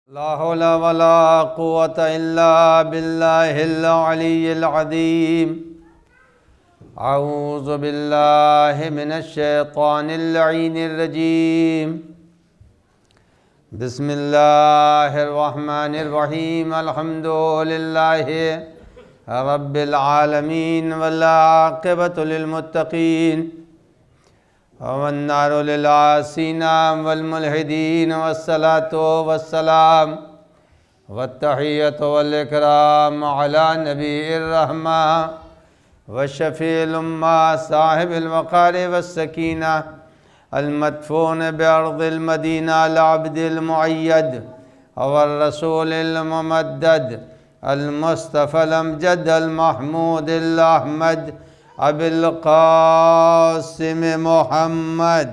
ला हौला वला कुव्वता इल्ला बिल्लाहिल अलिय्यिल अज़ीम। अऊज़ु बिल्लाहि मिनश शैतानिर लईनिर रजीम। बिस्मिल्लाहिर रहमानिर रहीम। अल्हम्दुलिल्लाहि रब्बिल आलमीन वल आक़िबतु लिल मुत्तक़ीन वन्नारु लिल आसीना वल मुल्हिदीन वस्सलातु वस्सलाम वत्तहियतु वल इकराम अला नबीर रहमा व शफ़ील उम्मा साहिबिल वक़ार वस्सकीना अल मदफून बिअर्दिल मदीना अल अब्दिल मुअय्यद व रसूलिल मुमद्दद अल मुस्तफ़ा अमजद अल महमूद अल अहमद अबिल क़ासिम मोहम्मद।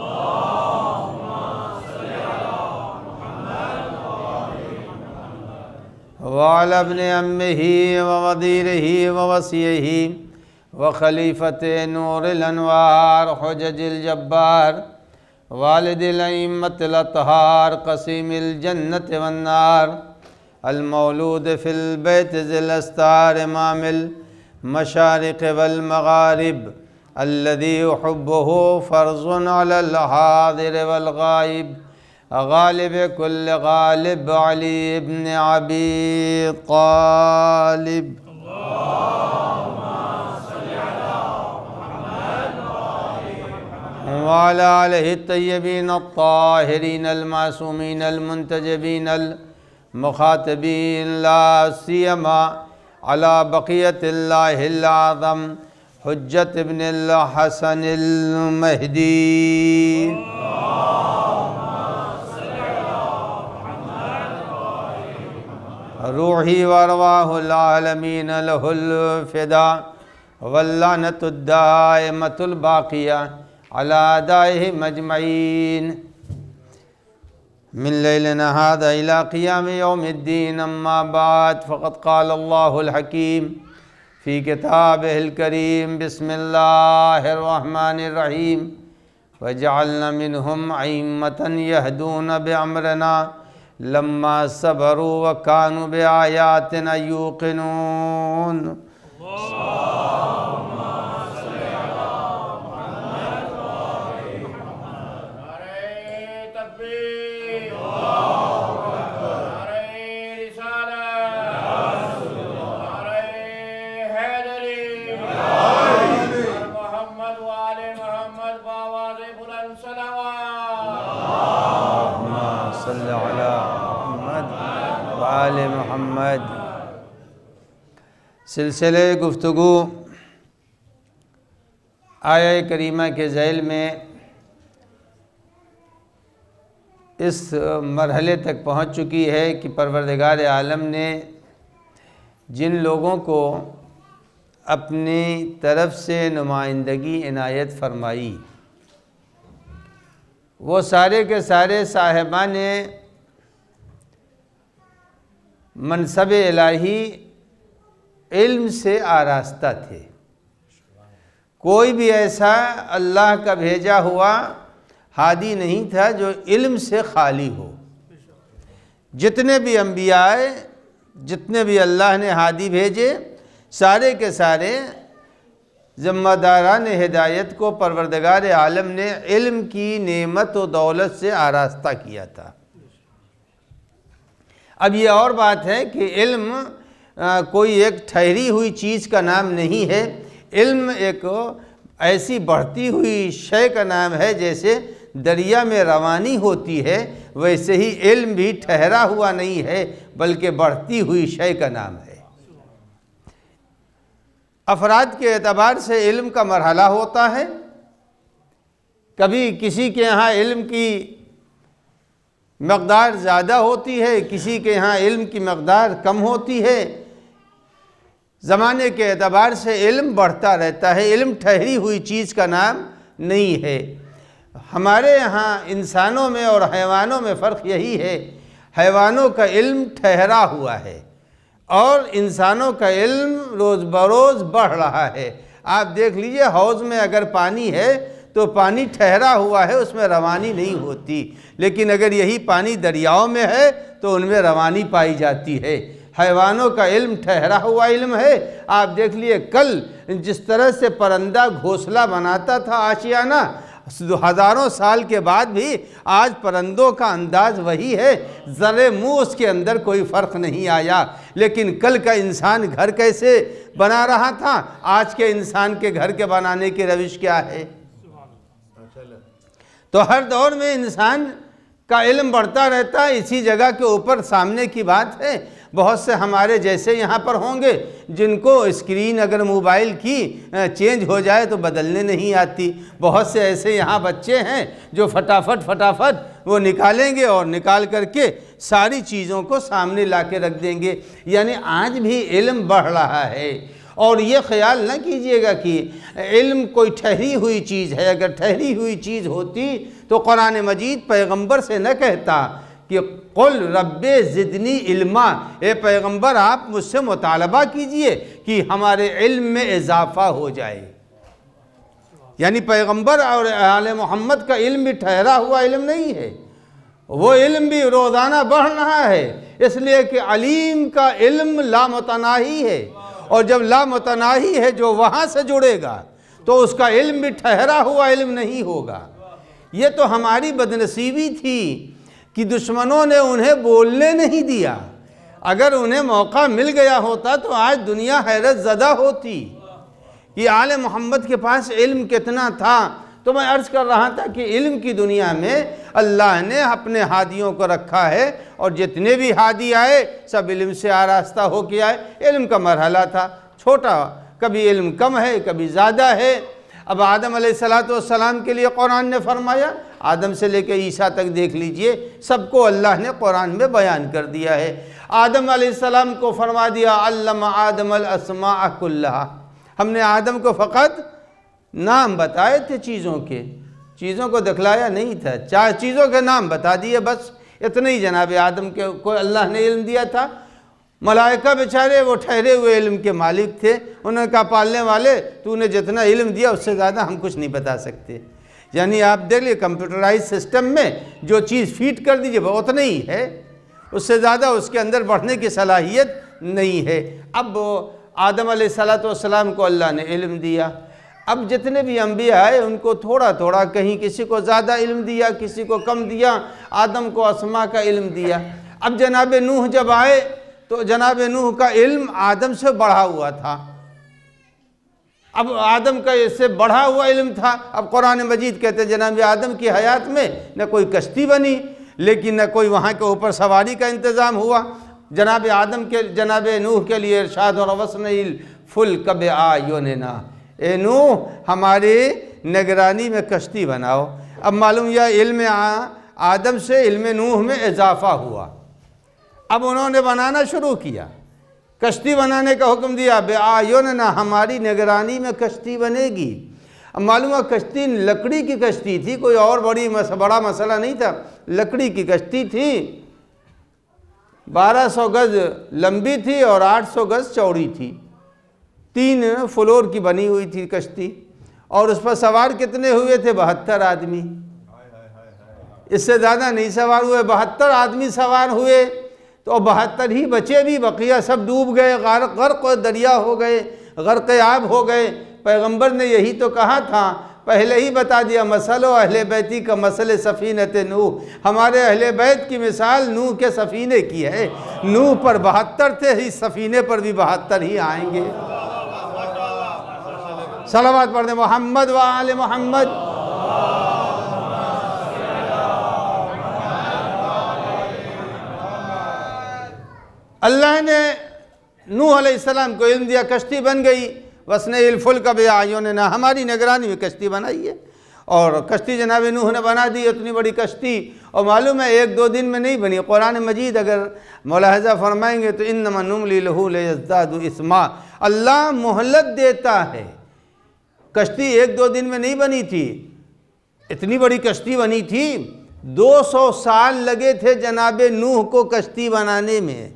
वाला इब्ने अम्मिही व वज़ीरिही व वसीयही व खलीफ़ते नूरिल अनवार हुज्जतिल जब्बार वालिदिल अइम्मतिल अत्हार क़सीमिल जन्नति वन्नार अल मौलूद फ़िल बैत ज़िल अस्तार इमामिल मशारिक़ वल मग़ारिब अल्लज़ी हुब्बुहु फ़र्ज़ुन अलल हाज़िर वल गाइब गालिब कुल्ल गालिब अली इब्न अबी तालिब। व अला आलिहि तय्यबीन अत्ताहिरीन अल मासूमीन अल मुंतजबीन अल मुखातबीन ला सियमा अला बक़ियतिल्लाहिल आज़म हुज्जत इब्निल हसनिल महदी। रूही व अरवाहुल आलमीन लहुल फ़िदा वल्लानतुद दाइमतुल बाक़िया अला अदाइहि मजमईन मिन लैलिना हाज़ा इला क़ियाम यौमिद्दीन। अम्मा बाद फ़क़द क़ाल अल्लाहुल हकीम फ़ी किताबिहिल करीम। बिस्मिल्लाहिर रहमानिर रहीम। वजअलना मिनहुम अइम्मतन यहदूना बिअम्रिना लम्मा सबरू व कानू बिआयातिना यूक़िनून। मोहम्मद। सिलसिले गुफ्तगू आया करीमा के ज़ैल में इस मरहले तक पहुँच चुकी है कि परवरदिगार आलम ने जिन लोगों को अपनी तरफ से नुमाइंदगी इनायत फरमाई वो सारे के सारे साहिबान मनसब इलाही इल्म से आरास्ता थे। कोई भी ऐसा अल्लाह का भेजा हुआ हादी नहीं था जो इल्म से खाली हो। जितने भी अम्बिया जितने भी अल्लाह ने हादी भेजे सारे के सारे ज़िम्मेदारान हिदायत को परवरदिगार आलम ने इल्म की नेमत व दौलत से आरास्ता किया था। अब ये और बात है कि इल्म कोई एक ठहरी हुई चीज़ का नाम नहीं है। इल्म एक ऐसी बढ़ती हुई शय का नाम है। जैसे दरिया में रवानी होती है वैसे ही इल्म भी ठहरा हुआ नहीं है बल्कि बढ़ती हुई शय का नाम है। अफराद के एतबार से इल्म का मरहला होता है। कभी किसी के यहाँ इल्म की मक़दार ज़्यादा होती है, किसी के यहाँ इल्म की मक़दार कम होती है। ज़माने के एतबार से इल्म बढ़ता रहता है। इल्म ठहरी हुई चीज़ का नाम नहीं है। हमारे यहाँ इंसानों में और हैवानों में फ़र्क यही है, हैवानों का इल्म ठहरा हुआ है और इंसानों का इल्म रोज़ बरोज़ बढ़ रहा है। आप देख लीजिए हौज़ में अगर पानी है तो पानी ठहरा हुआ है, उसमें रवानी नहीं होती। लेकिन अगर यही पानी दरियाओं में है तो उनमें रवानी पाई जाती है। हैवानों का इल्म ठहरा हुआ इल्म है। आप देख लिए कल जिस तरह से परिंदा घोंसला बनाता था आशियाना, हज़ारों साल के बाद भी आज परिंदों का अंदाज वही है, ज़रे मुँह उसके अंदर कोई फ़र्क नहीं आया। लेकिन कल का इंसान घर कैसे बना रहा था, आज के इंसान के घर के बनाने की रविश क्या है। तो हर दौर में इंसान का इल्म बढ़ता रहता है। इसी जगह के ऊपर सामने की बात है, बहुत से हमारे जैसे यहाँ पर होंगे जिनको स्क्रीन अगर मोबाइल की चेंज हो जाए तो बदलने नहीं आती। बहुत से ऐसे यहाँ बच्चे हैं जो फटाफट वो निकालेंगे और निकाल करके सारी चीज़ों को सामने ला के रख देंगे। यानी आज भी इल्म बढ़ रहा है। और ये ख्याल न कीजिएगा कि इल्म कोई ठहरी हुई चीज़ है। अगर ठहरी हुई चीज़ होती तो कुरान मजीद पैगंबर से न कहता कि कुल रब्बे ज़िदनी इल्मा, ए पैगंबर आप मुझसे मुतालबा कीजिए कि हमारे इल्म में इजाफ़ा हो जाए। यानी पैगंबर और आले मोहम्मद का इल्म भी ठहरा हुआ इल्म नहीं है, वो इल्म भी रोज़ाना बढ़ रहा है। इसलिए कि अलीम का इल्म लामुतनाही है, और जब लामुतनाही है जो वहाँ से जुड़ेगा तो उसका इल्म भी ठहरा हुआ इल्म नहीं होगा। ये तो हमारी बदनसीबी थी कि दुश्मनों ने उन्हें बोलने नहीं दिया। अगर उन्हें मौका मिल गया होता तो आज दुनिया हैरत ज़दा होती कि आले मोहम्मद के पास इल्म कितना था। तो मैं अर्ज़ कर रहा था कि इल्म की दुनिया में अल्लाह ने अपने हादियों को रखा है, और जितने भी हादी आए सब इल्म से आरास्ता हो के आए। इल्म का मरहला था छोटा, कभी इल्म कम है कभी ज़्यादा है। अब आदम अलैहिस्सलाम के लिए कुरान ने फरमाया, आदम से लेकर ईसा तक देख लीजिए, सबको अल्लाह ने कुरान में बयान कर दिया है। आदम अलैहिस्सलाम को फरमा दिया अल्लमा आदमल अस्मा कुल्लहा, हमने आदम को फ़कत नाम बताए थे चीज़ों को दिखलाया नहीं था। 4 चीज़ों के नाम बता दिए, बस इतने ही जनाब आदम के को अल्लाह ने इल्म दिया था। मलाइका बेचारे वो ठहरे हुए इल्म के मालिक थे। उन्होंने कहा पालने वाले तूने जितना इल्म दिया उससे ज़्यादा हम कुछ नहीं बता सकते। यानी आप देख लिए कंप्यूटराइज सिस्टम में जो चीज़ फीड कर दीजिए वो उतना ही है, उससे ज़्यादा उसके अंदर बढ़ने की सलाहियत नहीं है। अब आदम अलैहिस्सलाम को अल्लाह ने इल्म दिया। अब जितने भी अंबिया आए उनको थोड़ा थोड़ा, कहीं किसी को ज़्यादा इल्म दिया, किसी को कम दिया। आदम को अस्मा का इल्म दिया। अब जनाब नूह जब आए तो जनाब नूह का इल्म आदम से बढ़ा हुआ था। अब आदम का इससे बढ़ा हुआ इल्म था। अब कुरान मजीद कहते हैं जनाब आदम की हयात में न कोई कश्ती बनी, लेकिन न कोई वहाँ के ऊपर सवारी का इंतज़ाम हुआ। जनाब नूह के लिए इरशाद और वस्निल फुल्क बिअयुनिना, ए नूह हमारी निगरानी में कश्ती बनाओ। अब मालूम यह इल्म आदम से इल्म नूह में इजाफ़ा हुआ। अब उन्होंने बनाना शुरू किया, कश्ती बनाने का हुक्म दिया, बिअयुनिना हमारी निगरानी में कश्ती बनेगी। अब मालूम है कश्ती लकड़ी की कश्ती थी, कोई और बड़ा मसला नहीं था। लकड़ी की कश्ती थी, 1200 गज लंबी थी और 800 गज चौड़ी थी। 3 फ्लोर की बनी हुई थी कश्ती, और उस पर सवार कितने हुए थे? 72 आदमी। इससे ज़्यादा नहीं सवार हुए, 72 आदमी सवार हुए। तो 72 ही बचे भी, बकिया सब डूब गए, गर्क दरिया हो गए, गर्क आब हो गए। पैगंबर ने यही तो कहा था, पहले ही बता दिया, मसलो अहले बैती का मसले सफ़ीनत नूह, हमारे अहले बैत की मिसाल नूह के सफ़ीने की है। नूह पर 72 थे, इस सफ़ीने पर भी 72 ही आएंगे। सलावत पढ़ने मोहम्मद व आले मोहम्मद। अल्लाह ने नूह अलैहिस्सलाम को इल्म दिया, कश्ती बन गई। वस्निल फुल्क बिअयुनिना, हमारी निगरानी में कश्ती बनाइए। और कश्ती जनाब नूह ने बना दी, इतनी बड़ी कश्ती। और मालूम है 1-2 दिन में नहीं बनी। कुरान मजीद अगर मुलाहज़ा फरमाएंगे तो इन्नमा नुमली लहू लियज़्दादु इस्मा, अल्लाह मोहलत देता है। कश्ती 1-2 दिन में नहीं बनी थी, इतनी बड़ी कश्ती बनी थी। 200 साल लगे थे जनाब नूह को कश्ती बनाने में।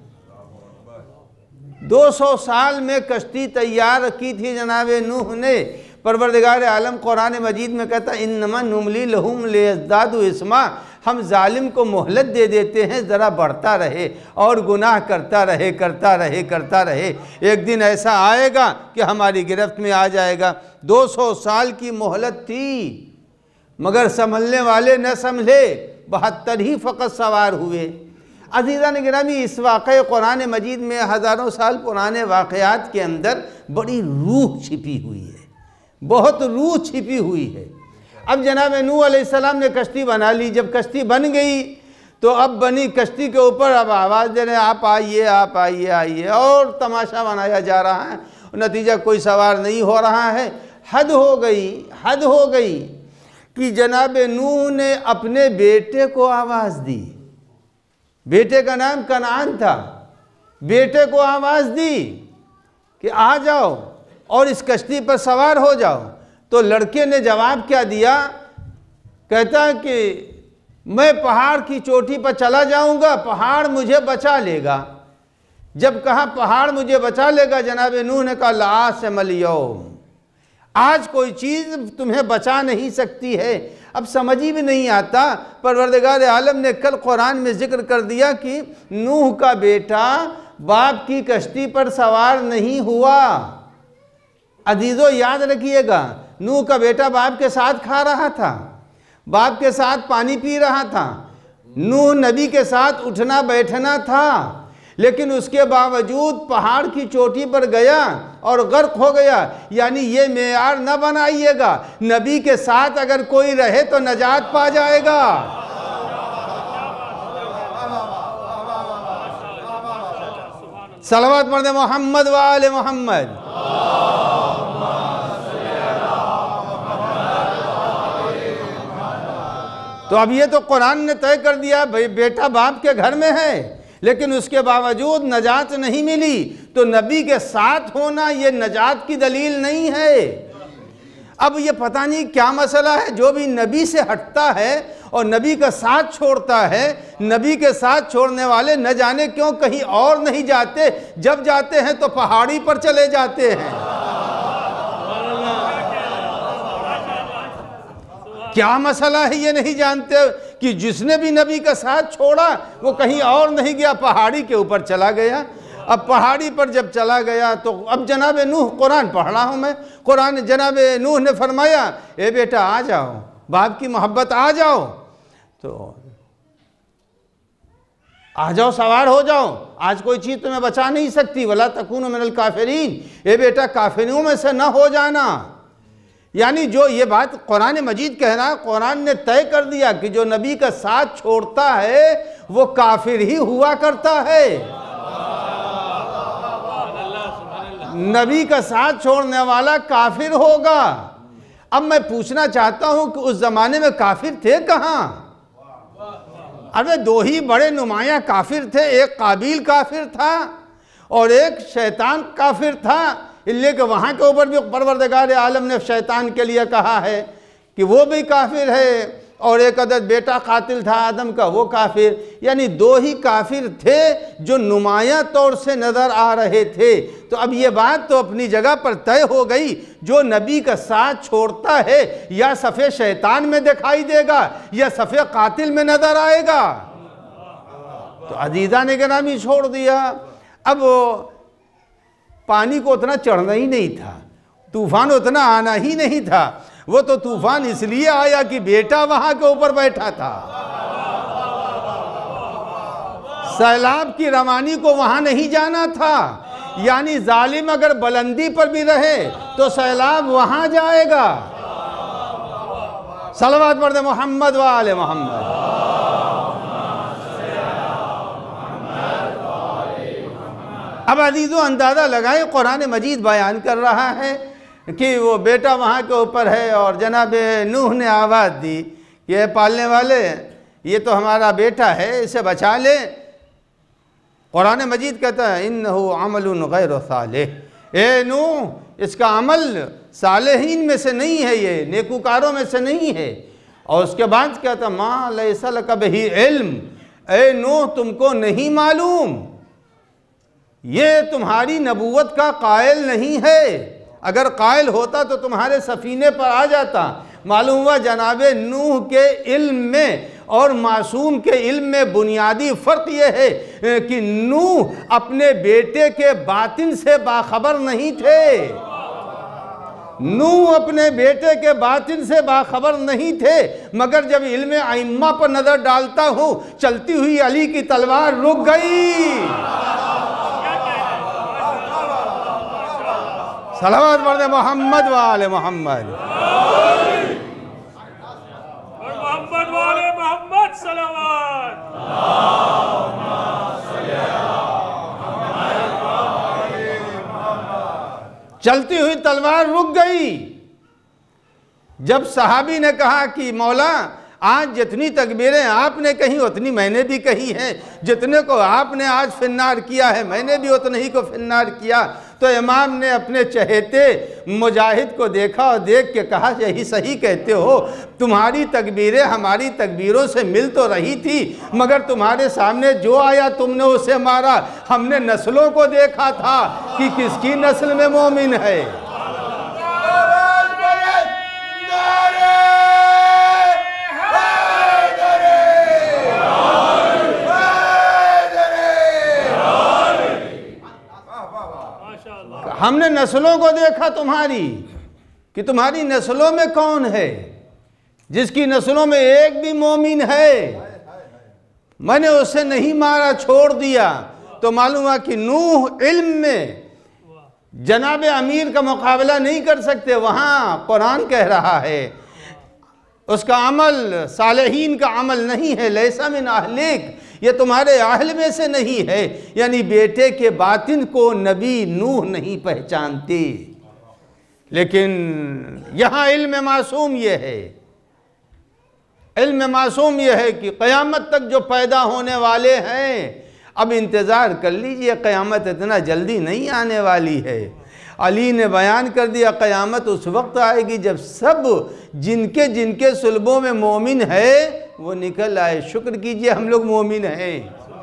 200 साल में कश्ती तैयार की थी जनाब नूह ने। परवरदिगार आलम कुरान मजीद में कहता इन्नमा नुमली लहुम लियज़्दादु इस्मा, हम जालिम को मोहलत दे देते हैं, ज़रा बढ़ता रहे और गुनाह करता रहे करता रहे करता रहे। एक दिन ऐसा आएगा कि हमारी गिरफ्त में आ जाएगा। 200 साल की मोहलत थी, मगर संभलने वाले न संभले, 72 ही फ़कत सवार हुए। अज़ीज़ान गिरामी, इस वाक़े कुरान मजीद में हज़ारों साल पुराने वाक़यात के अंदर बड़ी रूह छिपी हुई है, बहुत रूह छिपी हुई है। अब जनाब नूह अलैहिस्सलाम ने कश्ती बना ली। जब कश्ती बन गई तो अब बनी कश्ती के ऊपर अब आवाज़ दे रहे आप आइए, आप आइए, आइए, और तमाशा बनाया जा रहा है। नतीजा कोई सवार नहीं हो रहा है। हद हो गई, हद हो गई कि जनाब नूह ने अपने बेटे को आवाज़ दी। बेटे का नाम कनान था। बेटे को आवाज़ दी कि आ जाओ और इस कश्ती पर सवार हो जाओ। तो लड़के ने जवाब क्या दिया? कहता है कि मैं पहाड़ की चोटी पर चला जाऊंगा, पहाड़ मुझे बचा लेगा। जब कहा पहाड़ मुझे बचा लेगा, जनाब नूह ने कहा ला समल यौम, आज कोई चीज़ तुम्हें बचा नहीं सकती है। अब समझ ही भी नहीं आता। परवरदिगार आलम ने कल कुरान में जिक्र कर दिया कि नूह का बेटा बाप की कश्ती पर सवार नहीं हुआ। अजीज़ों, याद रखिएगा, नूह का बेटा बाप के साथ खा रहा था, बाप के साथ पानी पी रहा था, नूह नबी के साथ उठना बैठना था, लेकिन उसके बावजूद पहाड़ की चोटी पर गया और गर्क हो गया। यानी ये मेयार न बनाइएगा, नबी के साथ अगर कोई रहे तो नजात पा जाएगा। सलवात मर्द मोहम्मद वाले मोहम्मद। तो अब ये तो कुरान ने तय कर दिया भाई बेटा बाप के घर में है, लेकिन उसके बावजूद नजात नहीं मिली। तो नबी के साथ होना ये नजात की दलील नहीं है। अब ये पता नहीं क्या मसला है, जो भी नबी से हटता है और नबी का साथ छोड़ता है, नबी के साथ छोड़ने वाले न जाने क्यों कहीं और नहीं जाते, जब जाते हैं तो पहाड़ी पर चले जाते हैं। क्या मसला है ये नहीं जानते कि जिसने भी नबी का साथ छोड़ा वो कहीं और नहीं गया, पहाड़ी के ऊपर चला गया। अब पहाड़ी पर जब चला गया तो अब जनाब नूह, कुरान पढ़ रहा हूँ मैं, कुरान जनाब नूह ने फरमाया ए बेटा आ जाओ, बाप की मोहब्बत आ जाओ, तो आ जाओ, सवार हो जाओ, आज कोई चीज़ तुम्हें बचा नहीं सकती। वला तकूनु मिनल काफिरीन, ए बेटा काफिरों में से न हो जाना। यानी जो ये बात कुरान मजीद कह रहा है, कुरान ने तय कर दिया कि जो नबी का साथ छोड़ता है वो काफिर ही हुआ करता है। नबी का साथ छोड़ने वाला काफिर होगा। अब मैं पूछना चाहता हूं कि उस जमाने में काफिर थे कहां? अरे दो ही बड़े नुमाया काफिर थे, एक काबिल काफिर था और एक शैतान काफिर था। इसलिए कि वहाँ के ऊपर भी परवरदिगार आलम ने शैतान के लिए कहा है कि वो भी काफिर है, और एक अदद बेटा कातिल था आदम का, वो काफिर। यानी दो ही काफिर थे जो नुमाया तौर से नज़र आ रहे थे। तो अब ये बात तो अपनी जगह पर तय हो गई, जो नबी का साथ छोड़ता है या सफ़े शैतान में दिखाई देगा या सफ़े कातिल में नज़र आएगा। तो अजीज़ा ने गिरामी छोड़ दिया। अब पानी को उतना चढ़ना ही नहीं था, तूफान उतना आना ही नहीं था। वो तो तूफान इसलिए आया कि बेटा वहां के ऊपर बैठा था। सैलाब की रवानी को वहां नहीं जाना था। यानी जालिम अगर बुलंदी पर भी रहे तो सैलाब वहां जाएगा। सलवात पढ़ दे मोहम्मद वाले मोहम्मद। अब अजीज़ों अंदाज़ा लगाए, कुरान मजीद बयान कर रहा है कि वो बेटा वहाँ के ऊपर है और जनाब नूह ने आवाज़ दी कि ये पालने वाले, ये तो हमारा बेटा है, इसे बचा ले। कुरान मजीद कहता है इन्नहु अमलुन गैर सालेह, ए नूह इसका अमल सालेहीन में से नहीं है, ये नेकूकारों में से नहीं है। और उसके बाद कहता मा लैसा लका बिही इल्म, ए नूह तुमको नहीं मालूम, ये तुम्हारी नबूवत का कायल नहीं है। अगर कायल होता तो तुम्हारे सफ़ीने पर आ जाता। मालूम हुआ जनाबे नूह के इल्म में और मासूम के इल्म में बुनियादी फ़र्क यह है कि नूह अपने बेटे के बातिन से बाखबर नहीं थे। नूह अपने बेटे के बातिन से बाखबर नहीं थे, मगर जब इल्म अइम्मा पर नज़र डालता हूँ चलती हुई अली की तलवार रुक गई। सलावत पढ़े मोहम्मद वाले मोहम्मद, मोहम्मद वाले मोहम्मद सलावत। चलती हुई तलवार रुक गई। जब सहाबी ने कहा कि मौला आज जितनी तकबीरें आपने कही उतनी मैंने भी कही हैं, जितने को आपने आज फिन्नार किया है मैंने भी उतने ही को फिन्नार किया। तो इमाम ने अपने चहेते मुजाहिद को देखा और देख के कहा यही सही कहते हो, तुम्हारी तकबीरें हमारी तकबीरों से मिल तो रही थी, मगर तुम्हारे सामने जो आया तुमने उसे मारा। हमने नस्लों को देखा था कि किसकी नस्ल में मोमिन है। हमने नस्लों को देखा तुम्हारी कि तुम्हारी नस्लों में कौन है, जिसकी नस्लों में एक भी मोमिन है। मैंने उसे नहीं मारा, छोड़ दिया। तो मालूम हुआ कि नूह इल्म में जनाब अमीर का मुकाबला नहीं कर सकते। वहाँ कुरान कह रहा है उसका अमल सालेहीन का अमल नहीं है। लैसा मिन अहलिक, ये तुम्हारे अहल में से नहीं है। यानी बेटे के बातिन को नबी नूह नहीं पहचानते। लेकिन यहाँ इल्म मासूम ये है, इल्म मासूम ये है कि क़यामत तक जो पैदा होने वाले हैं, अब इंतज़ार कर लीजिए, क़यामत इतना जल्दी नहीं आने वाली है। अली ने बयान कर दिया क़यामत उस वक्त आएगी जब सब जिनके जिनके सुल्बों में मोमिन है वो निकल आए। शुक्र कीजिए हम लोग मोमिन हैं।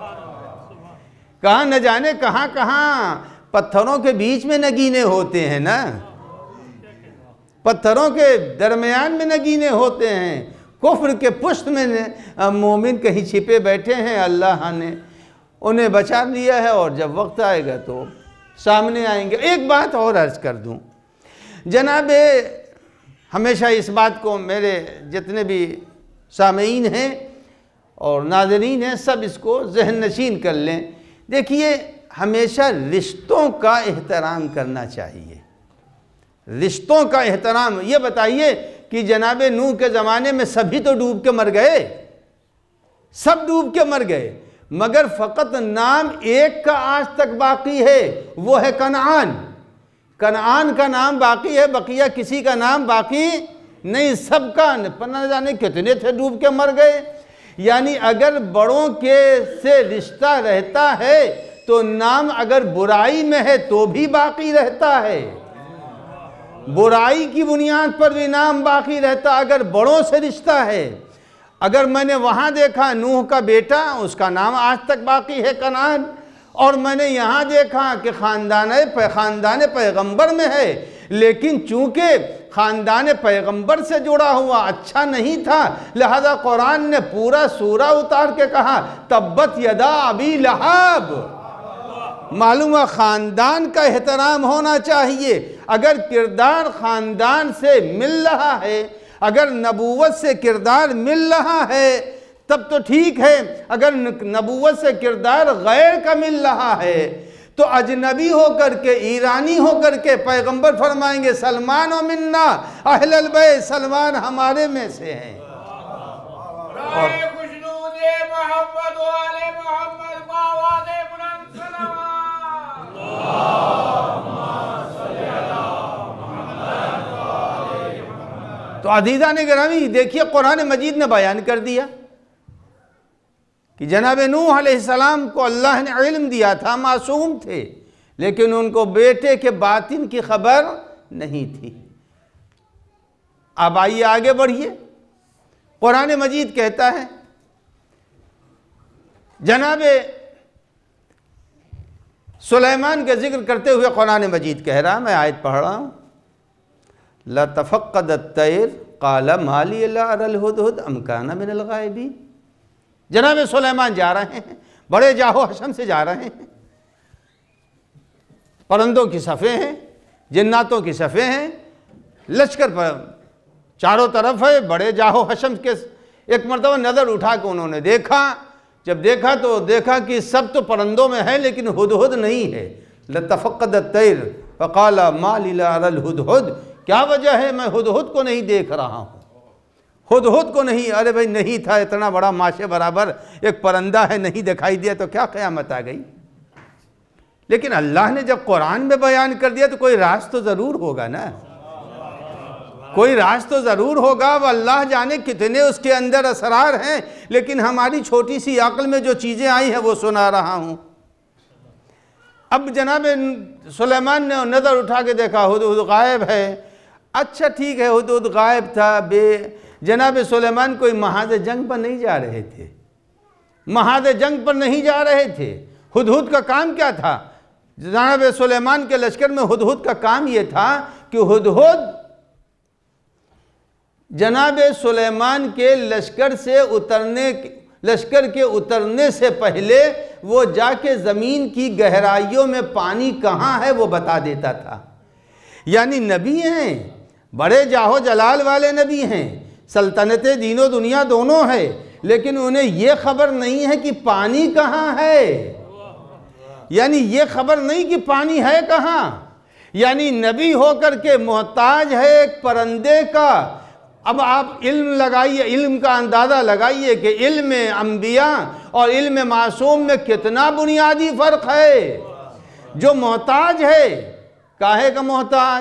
कहाँ न जाने कहाँ कहाँ पत्थरों के बीच में नगीने होते हैं ना, पत्थरों के दरमियान में नगीने होते हैं। कुफ्र के पुष्ट में मोमिन कहीं छिपे बैठे हैं, अल्लाह ने उन्हें बचा लिया है और जब वक्त आएगा तो सामने आएंगे। एक बात और अर्ज़ कर दूं जनाबे, हमेशा इस बात को मेरे जितने भी सामीन हैं और नाज़रीन हैं सब इसको ज़हन नशीन कर लें। देखिए, हमेशा रिश्तों का एहतराम करना चाहिए, रिश्तों का एहतराम। ये बताइए कि जनाब नूह के ज़माने में सभी तो डूब के मर गए, सब डूब के मर गए, मगर फ़कत नाम एक का आज तक बाकी है, वो है कनान। कनान का नाम बाकी है, बकिया किसी का नाम बाकी नहीं। सबका न जाने कितने थे डूब के मर गए। यानी अगर बड़ों के से रिश्ता रहता है तो नाम अगर बुराई में है तो भी बाकी रहता है, बुराई की बुनियाद पर भी नाम बाकी रहता अगर बड़ों से रिश्ता है। अगर मैंने वहाँ देखा नूह का बेटा, उसका नाम आज तक बाकी है कनान, और मैंने यहाँ देखा कि ख़ानदान पैगंबर में है, लेकिन चूँकि ख़ानदान पैगंबर से जुड़ा हुआ अच्छा नहीं था, लिहाजा कुरान ने पूरा सूरा उतार के कहा तब्बत यदा अबी लहब। मालूम है ख़ानदान का एहतराम होना चाहिए। अगर किरदार ख़ानदान से मिल रहा है, अगर नबूवत से किरदार मिल रहा है तब तो ठीक है। अगर नबूवत से किरदार गैर का मिल रहा है तो अजनबी होकर के, ईरानी होकर के पैगंबर फरमाएंगे सलमान व मिन्ना अहलल बैत, सलमान हमारे में से हैं। तो अज़ीज़ान गिरामी देखिए, कुरान मजीद ने बयान कर दिया कि जनाब नूह अलैहिस्सलाम को अल्लाह ने इल्म दिया था, मासूम थे, लेकिन उनको बेटे के बातिन की खबर नहीं थी। अब आइए आगे बढ़िए। कुरान मजीद कहता है, जनाब सुलेमान का जिक्र करते हुए कुरान मजीद कह रहा, मैं आयत पढ़ रहा हूँ, ला तफ़क़्क़दत तैर क़ाल मा ली ला अरल हुदहुद अम काना मिनल गायबीन। जनाब सुलेमान जा रहे हैं, बड़े जाहो हशम से जा रहे हैं, परिंदों की सफ़े हैं, जिन्नातों की सफ़े हैं, लश्कर पर चारों तरफ है, बड़े जाहो हशम के। एक मरतबा नज़र उठा के उन्होंने देखा, जब देखा तो देखा कि सब तो परिंदों में है लेकिन हुदहुद नहीं है। लतफ़क़्क़दत तैर फ़क़ाल मा ली अरल हुदहुद, क्या वजह है मैं हुदहुद को नहीं देख रहा हूँ, हुदहुद को नहीं। अरे भाई नहीं था, इतना बड़ा माशे बराबर एक परिंदा है, नहीं दिखाई दिया तो क्या क़यामत आ गई। लेकिन अल्लाह ने जब कुरान में बयान कर दिया तो कोई राज तो ज़रूर होगा ना, कोई राज तो ज़रूर होगा। वो अल्लाह जाने कितने उसके अंदर असरार हैं, लेकिन हमारी छोटी सी अक्ल में जो चीज़ें आई हैं वो सुना रहा हूँ। अब जनाब सुलेमान ने नज़र उठा के देखा हुदहुद गायब है। अच्छा ठीक है, हुदहुद गायब था, जनाब सुलेमान कोई महाज जंग पर नहीं जा रहे थे, महाज जंग पर नहीं जा रहे थे। हुदहुद का काम क्या था? जनाब सुलेमान के लश्कर में हुदहुद का काम ये था कि हुदहुद जनाब सुलेमान के लश्कर के उतरने से पहले वो जाके ज़मीन की गहराइयों में पानी कहाँ है वो बता देता था। यानी नबी हैं, बड़े जाहो जलाल वाले नबी हैं, सल्तनत दीनो दुनिया दोनों है, लेकिन उन्हें ये खबर नहीं है कि पानी कहाँ है। यानी ये खबर नहीं कि पानी है कहाँ। यानी नबी होकर के मोहताज है एक परिंदे का। अब आप इल्म लगाइए, इल्म का अंदाज़ा लगाइए कि इल्म अंबिया और इल्म मासूम में कितना बुनियादी फ़र्क है। जो मोहताज है, काहे का मोहताज?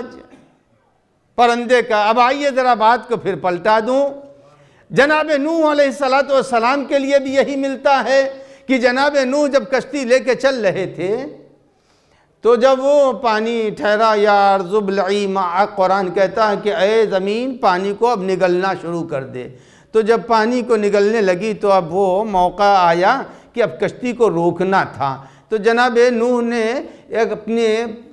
परिंदे का। अब आइए ज़रा बात को फिर पलटा दूँ। जनाब नूह अलैहिस्सलातु वस्सलाम के लिए भी यही मिलता है कि जनाब नूह जब कश्ती लेके चल रहे थे तो जब वो पानी ठहरा, या अर्ज़ुब्लई मा, कुरान कहता है कि ए ज़मीन पानी को अब निगलना शुरू कर दे। तो जब पानी को निगलने लगी तो अब वो मौका आया कि अब कश्ती को रोकना था। तो जनाब नूह ने एक अपने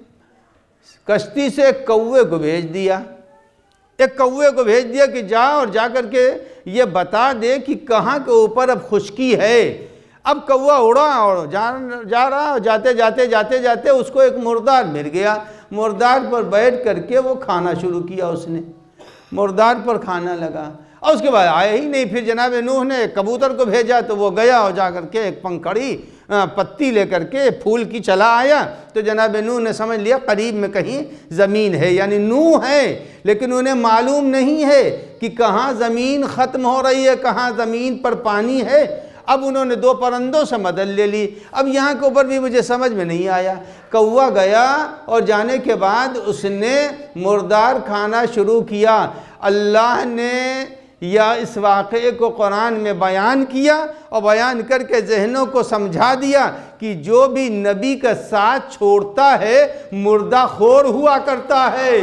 कश्ती से एक कौवे को भेज दिया, एक कौवे को भेज दिया कि जा और जा कर के ये बता दे कि कहाँ के ऊपर अब खुश्की है। अब कौवा उड़ा और जा रहा, जाते जाते जाते जाते उसको एक मुर्दार मिल गया। मुर्दार पर बैठ करके वो खाना शुरू किया, उसने मुर्दार पर खाना लगा और उसके बाद आया ही नहीं। फिर जनाब नूह ने कबूतर को भेजा तो वो गया और जा करके एक पंखड़ी पत्ती लेकर के फूल की चला आया। तो जनाब नूह ने समझ लिया करीब में कहीं ज़मीन है, यानी नूह है, लेकिन उन्हें मालूम नहीं है कि कहाँ ज़मीन ख़त्म हो रही है, कहाँ ज़मीन पर पानी है। अब उन्होंने दो परिंदों से मदद ले ली। अब यहाँ के ऊपर भी मुझे समझ में नहीं आया। कौवा गया और जाने के बाद उसने मुर्दार खाना शुरू किया। अल्लाह ने या इस वाक़े को कुरान में बयान किया और बयान करके जहनों को समझा दिया कि जो भी नबी का साथ छोड़ता है मुर्दा खोर हुआ करता है।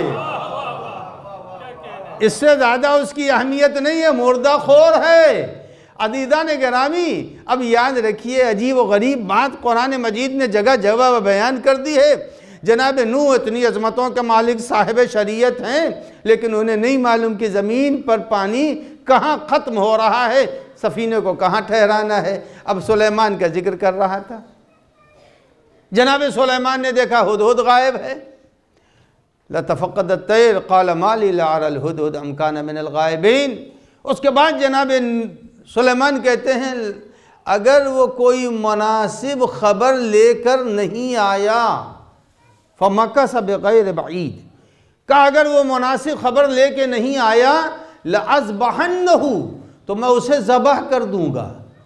इससे ज़्यादा उसकी अहमियत नहीं है, मुर्दा खोर है। अदीदा ने गिरामी, अब याद रखिए अजीब व गरीब बात कुरान मजीद ने जगह जगह बयान कर दी है। जनाब नूह इतनी अज़मतों के मालिक साहिब शरीयत हैं, लेकिन उन्हें नहीं मालूम कि ज़मीन पर पानी कहाँ ख़त्म हो रहा है, सफ़ीने को कहाँ ठहराना है। अब सुलेमान का जिक्र कर रहा था। जनाब सुलेमान ने देखा हुदहुद गायब है। लतफ़क़्क़दत तैर क़ाल मा ली अरल हुदहुद अम कान मिनल गायबीन। उसके बाद जनाब सुलेमान कहते हैं अगर वो कोई मुनासिब ख़बर लेकर नहीं आया, फ़मकस बिग़ैर बईद, का अगर वो मुनासिब ख़बर लेके नहीं आया, लअज़बहन्नहु, तो मैं उसे ज़बह कर दूँगा।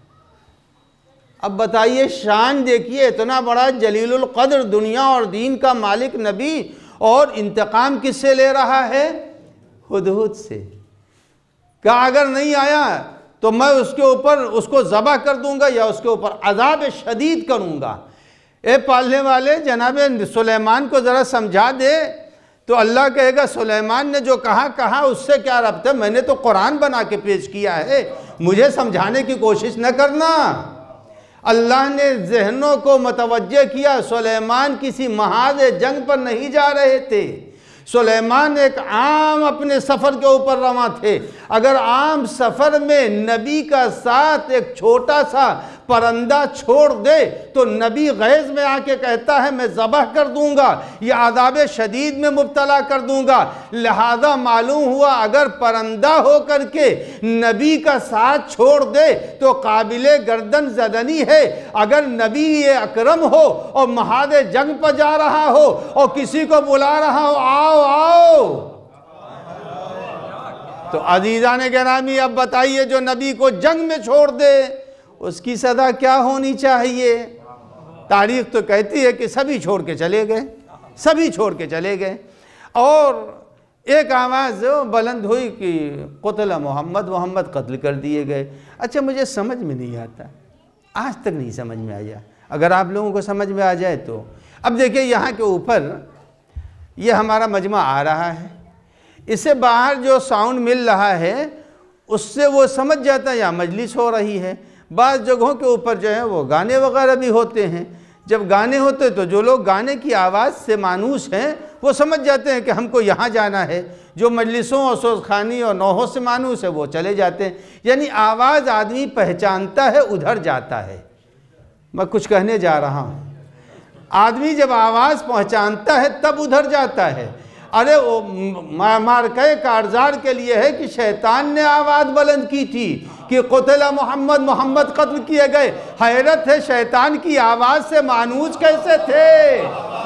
अब बताइए, शान देखिए, इतना बड़ा जलीलुल क़द्र दुनिया और दीन का मालिक नबी, और इंतकाम किससे ले रहा है? हुदहुद से। का अगर नहीं आया तो मैं उसके ऊपर उसको ज़बह कर दूंगा या उसके ऊपर अज़ाब शदीद करूंगा। ए पालने वाले, जनाब सुलेमान को ज़रा समझा दे। तो अल्लाह कहेगा सुलेमान ने जो कहा उससे क्या रब्त है, मैंने तो कुरान बना के पेश किया है, मुझे समझाने की कोशिश न करना। अल्लाह ने जहनों को मतवज्जे किया, सुलेमान किसी महाज जंग पर नहीं जा रहे थे। सुलेमान एक आम अपने सफ़र के ऊपर रवां थे। अगर आम सफ़र में नबी का साथ एक छोटा सा परिंदा छोड़ दे तो नबी गैज़ में आके कहता है मैं ज़बह कर दूंगा, ये आज़ाब शदीद में मुब्तला कर दूंगा। लिहाजा मालूम हुआ अगर परिंदा हो करके नबी का साथ छोड़ दे तो काबिले गर्दन ज़दनी है। अगर नबी ये अकरम हो और महादे जंग पर जा रहा हो और किसी को बुला रहा हो आओ आओ, तो अजीज़ान गिरामी अब बताइए जो नबी को जंग में छोड़ दे उसकी सदा क्या होनी चाहिए। तारीख तो कहती है कि सभी छोड़ के चले गए, सभी छोड़ के चले गए। और एक आवाज़ बुलंद हुई कि क़ुतिल मोहम्मद, मोहम्मद कत्ल कर दिए गए। अच्छा मुझे समझ में नहीं आता, आज तक नहीं समझ में आया। अगर आप लोगों को समझ में आ जाए तो अब देखिए यहाँ के ऊपर ये हमारा मजमा आ रहा है, इससे बाहर जो साउंड मिल रहा है उससे वो समझ जाता है यहाँ मजलिस हो रही है। बाज़ जगहों के ऊपर जो है वो गाने वगैरह भी होते हैं। जब गाने होते तो जो लोग गाने की आवाज़ से मानूस हैं वो समझ जाते हैं कि हमको यहाँ जाना है। जो मजलिसों और सोज़खानी और नौहों से मानूस है वो चले जाते हैं। यानी आवाज़ आदमी पहचानता है उधर जाता है। मैं कुछ कहने जा रहा हूँ, आदमी जब आवाज़ पहचानता है तब उधर जाता है। अरे वो मारके कारजार के लिए है कि शैतान ने आवाज़ बुलंद की थी कि क़ुतिला मोहम्मद, मोहम्मद कत्ल किए गए। हैरत है शैतान की आवाज़ से मानूस कैसे थे।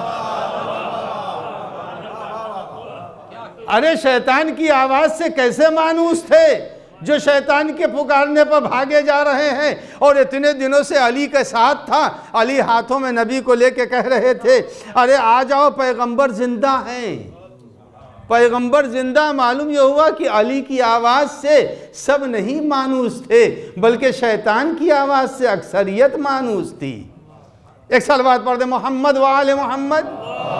अरे शैतान की आवाज़ से कैसे मानूस थे जो शैतान के पुकारने पर भागे जा रहे हैं। और इतने दिनों से अली के साथ था, अली हाथों में नबी को लेके कह रहे थे अरे आ जाओ पैगंबर जिंदा हैं, पैगंबर जिंदा। मालूम यह हुआ कि अली की आवाज़ से सब नहीं मानूस थे बल्कि शैतान की आवाज़ से अक्सरियत मानूस थी। एक सलवात पढ़ दे मोहम्मद व आले मोहम्मद।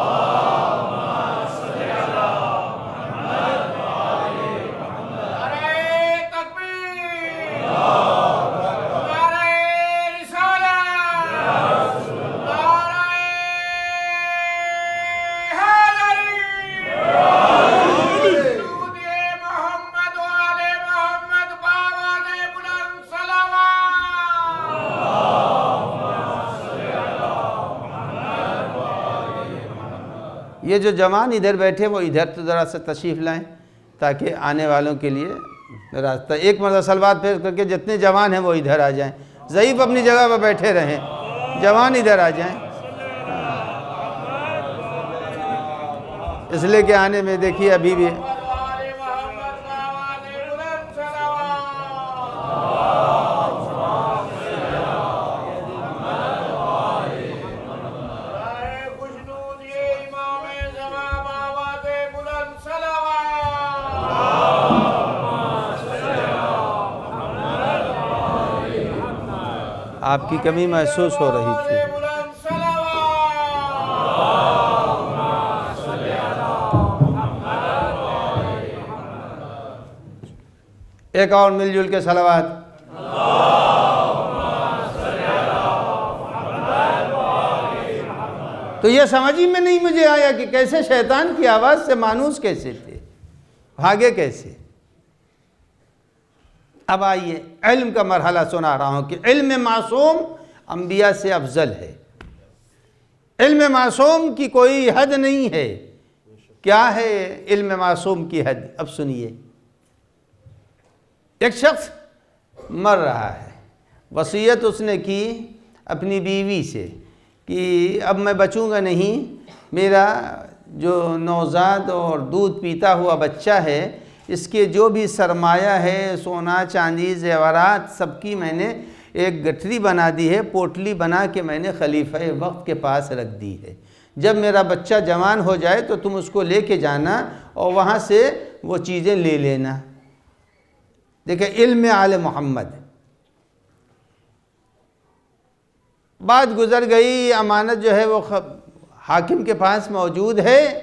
ये जो जवान इधर बैठे वो इधर तो ज़रा से तशरीफ़ लाएं ताकि आने वालों के लिए रास्ता। एक मरतबा सलवात फेर करके जितने जवान हैं वो इधर आ जाएं, ज़ईफ़ अपनी जगह पर बैठे रहें, जवान इधर आ जाएं। इसलिए कि आने में देखिए अभी भी आपकी कमी महसूस हो रही थी। एक और मिलजुल के सलावत। तो ये समझ ही में नहीं मुझे आया कि कैसे शैतान की आवाज़ से मानूस कैसे थे, भागे कैसे। अब आइए इल्म का मरहला सुना रहा हूँ कि इल्म मासूम अंबिया से अफजल है। इल्म मासूम की कोई हद नहीं है। क्या है इल्म मासूम की हद? अब सुनिए। एक शख्स मर रहा है, वसीयत उसने की अपनी बीवी से कि अब मैं बचूंगा नहीं, मेरा जो नौज़ाद और दूध पीता हुआ बच्चा है इसके जो भी सरमाया है, सोना चांदी ज़ेवरात सबकी मैंने एक गठरी बना दी है, पोटली बना के मैंने खलीफा वक्त के पास रख दी है। जब मेरा बच्चा जवान हो जाए तो तुम उसको लेके जाना और वहाँ से वो चीज़ें ले लेना। देखिए इल्म आले मोहम्मद। बात गुज़र गई, अमानत जो है वो हाकिम के पास मौजूद है।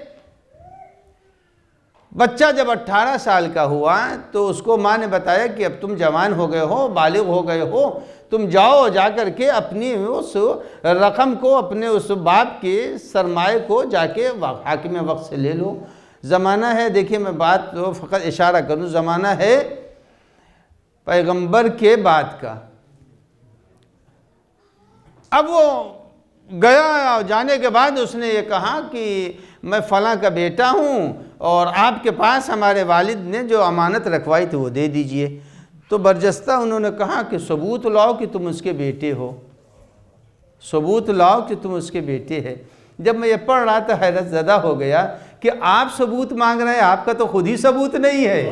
बच्चा जब 18 साल का हुआ तो उसको माँ ने बताया कि अब तुम जवान हो गए हो, बालिग हो गए हो, तुम जाओ जा कर के अपनी उस रकम को, अपने उस बाप के सरमाए को जाके हाकिम वक्त से ले लो। ज़माना है, देखिए मैं बात तो फ़कत इशारा करूँ, ज़माना है पैगंबर के बाद का। अब वो गया, जाने के बाद उसने ये कहा कि मैं फ़लाँ का बेटा हूँ और आपके पास हमारे वालिद ने जो अमानत रखवाई थी वो दे दीजिए। तो बरजस्ता उन्होंने कहा कि सबूत लाओ कि तुम उसके बेटे हो, सबूत लाओ कि तुम उसके बेटे हैं। जब मैं ये पढ़ रहा था हैरत ज़दा हो गया कि आप सबूत मांग रहे हैं, आपका तो खुद ही सबूत नहीं है।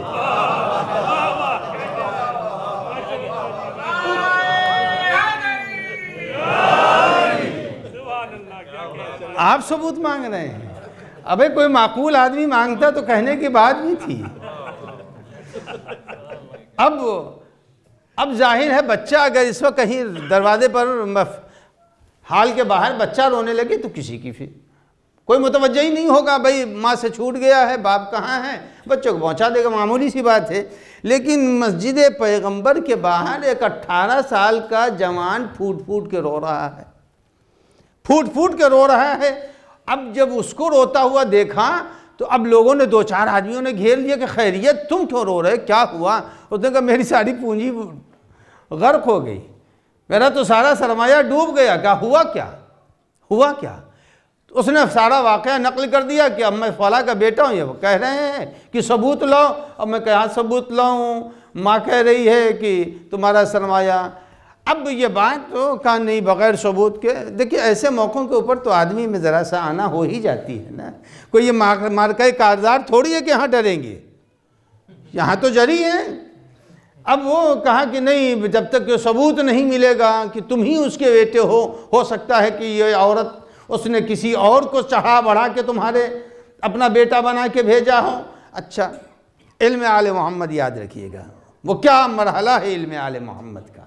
आप सबूत मांग रहे हैं। अबे कोई माकूल आदमी मांगता तो कहने की बात भी थी। अब जाहिर है बच्चा अगर इस वक्त कहीं दरवाजे पर हाल के बाहर बच्चा रोने लगे तो किसी की फिर कोई मुतवज्जह ही नहीं होगा, भाई माँ से छूट गया है, बाप कहाँ है, बच्चों को पहुँचा देगा, मामूली सी बात है। लेकिन मस्जिद पैगंबर के बाहर एक 18 साल का जवान फूट फूट के रो रहा है, फूट फूट के रो रहा है। अब जब उसको रोता हुआ देखा तो अब लोगों ने 2-4 आदमियों ने घेर लिया कि खैरियत, तुम क्यों रो रहे, क्या हुआ? उसने कहा मेरी सारी पूंजी गर्क हो गई, मेरा तो सारा सरमाया डूब गया। क्या हुआ, क्या हुआ क्या? तो उसने सारा वाक़या नकल कर दिया कि अब मैं फला का बेटा हूँ। ये वो कह रहे हैं कि सबूत लाओ। अब मैं कहाँ सबूत लाऊँ? माँ कह रही है कि तुम्हारा सरमाया। अब ये बात तो कहा नहीं बग़ैर सबूत के। देखिए ऐसे मौक़ों के ऊपर तो आदमी में ज़रा सा आना हो ही जाती है ना। कोई ये मार्का कारदार थोड़ी है कि यहाँ डरेंगे, यहाँ तो जरी हैं। अब वो कहा कि नहीं, जब तक ये सबूत नहीं मिलेगा कि तुम ही उसके बेटे हो सकता है कि ये औरत उसने किसी और को चढ़ा बढ़ा के तुम्हारे अपना बेटा बना के भेजा हो। अच्छा, इल्म आले मोहम्मद याद रखिएगा, वो क्या मरहला है इल्म आले मोहम्मद का।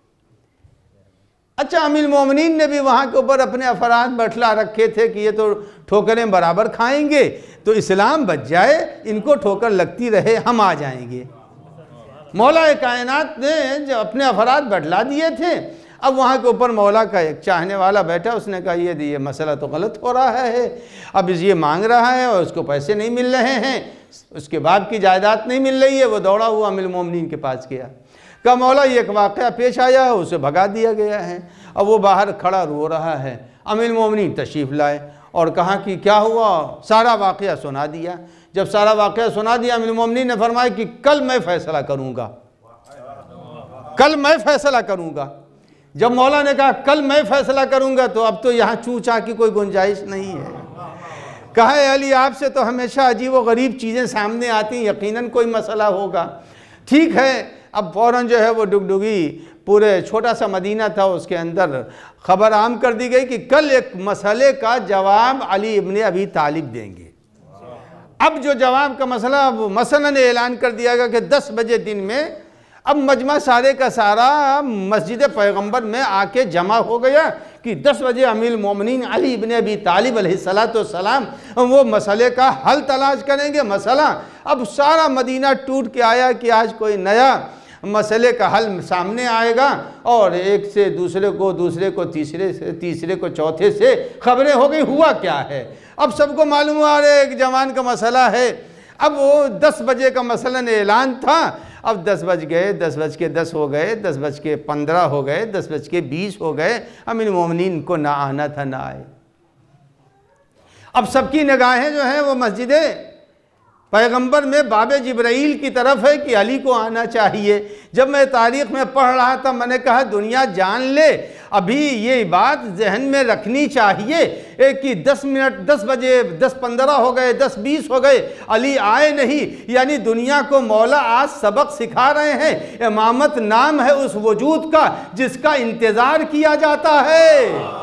अच्छा, अमीर मोमिनीन ने भी वहाँ के ऊपर अपने अफराद बैठला रखे थे कि ये तो ठोकरें बराबर खाएंगे, तो इस्लाम बच जाए, इनको ठोकर लगती रहे, हम आ जाएंगे। मौला कायनात ने जो अपने अफराद बैठला दिए थे, अब वहाँ के ऊपर मौला का एक चाहने वाला बैठा, उसने कहा ये मसला तो गलत हो रहा है। अब ये मांग रहा है और उसको पैसे नहीं मिल रहे हैं, उसके बाप की जायदाद नहीं मिल रही है। वो दौड़ा हुआ अमीर मोमिनीन के पास गया, कहा मौला ये एक वाक़या पेश आया है, उसे भगा दिया गया है। अब वो बाहर खड़ा रो रहा है। अमीर मोमिनीन तशरीफ़ लाए और कहा कि क्या हुआ, सारा वाक़या सुना दिया। जब सारा वाक़या सुना दिया, अमीर मोमिनीन ने फरमाया कि कल मैं फ़ैसला करूँगा, कल मैं फ़ैसला करूँगा। जब मौला ने कहा कल मैं फ़ैसला करूँगा, तो अब तो यहाँ चू चा की कोई गुंजाइश नहीं है। कहा अली आपसे तो हमेशा अजीब व गरीब चीज़ें सामने आती, यकीनन कोई मसला होगा। ठीक है, अब फ़ौरन जो है वो डुगडुगी पूरे छोटा सा मदीना था, उसके अंदर ख़बर आम कर दी गई कि कल एक मसले का जवाब अली इब्ने अबी तालिब देंगे। अब जो जवाब का मसला, वो मसलन ऐलान कर दिया गया कि 10 बजे दिन में अब मजमा सारे का सारा मस्जिद पैगंबर में आके जमा हो गया कि 10 बजे अमीर मोमिनीन अली इब्ने अबी तालिब अलैहिस्सलाम वो मसले का हल तलाश करेंगे। मसला अब सारा मदीना टूट के आया कि आज कोई नया मसले का हल सामने आएगा, और एक से दूसरे को, दूसरे को तीसरे से, तीसरे को चौथे से खबरें हो गई हुआ क्या है। अब सबको मालूम हुआ रहे एक जवान का मसला है। अब वो 10 बजे का मसलन ऐलान था। अब 10 बज गए, 10 बज के 10 हो गए, 10 बज के 15 हो गए, 10 बज के 20 हो गए। अमीर मोमिनीन को ना आना था, ना आए। अब सबकी निगाहें जो हैं वो मस्जिद पैगंबर में बाबे जिब्राइल की तरफ है कि अली को आना चाहिए। जब मैं तारीख़ में पढ़ रहा था, मैंने कहा दुनिया जान ले, अभी ये बात जहन में रखनी चाहिए कि 10 मिनट, 10 बजे 10:15 हो गए, 10:20 हो गए, अली आए नहीं। यानी दुनिया को मौला आज सबक सिखा रहे हैं। इमामत नाम है उस वजूद का जिसका इंतज़ार किया जाता है।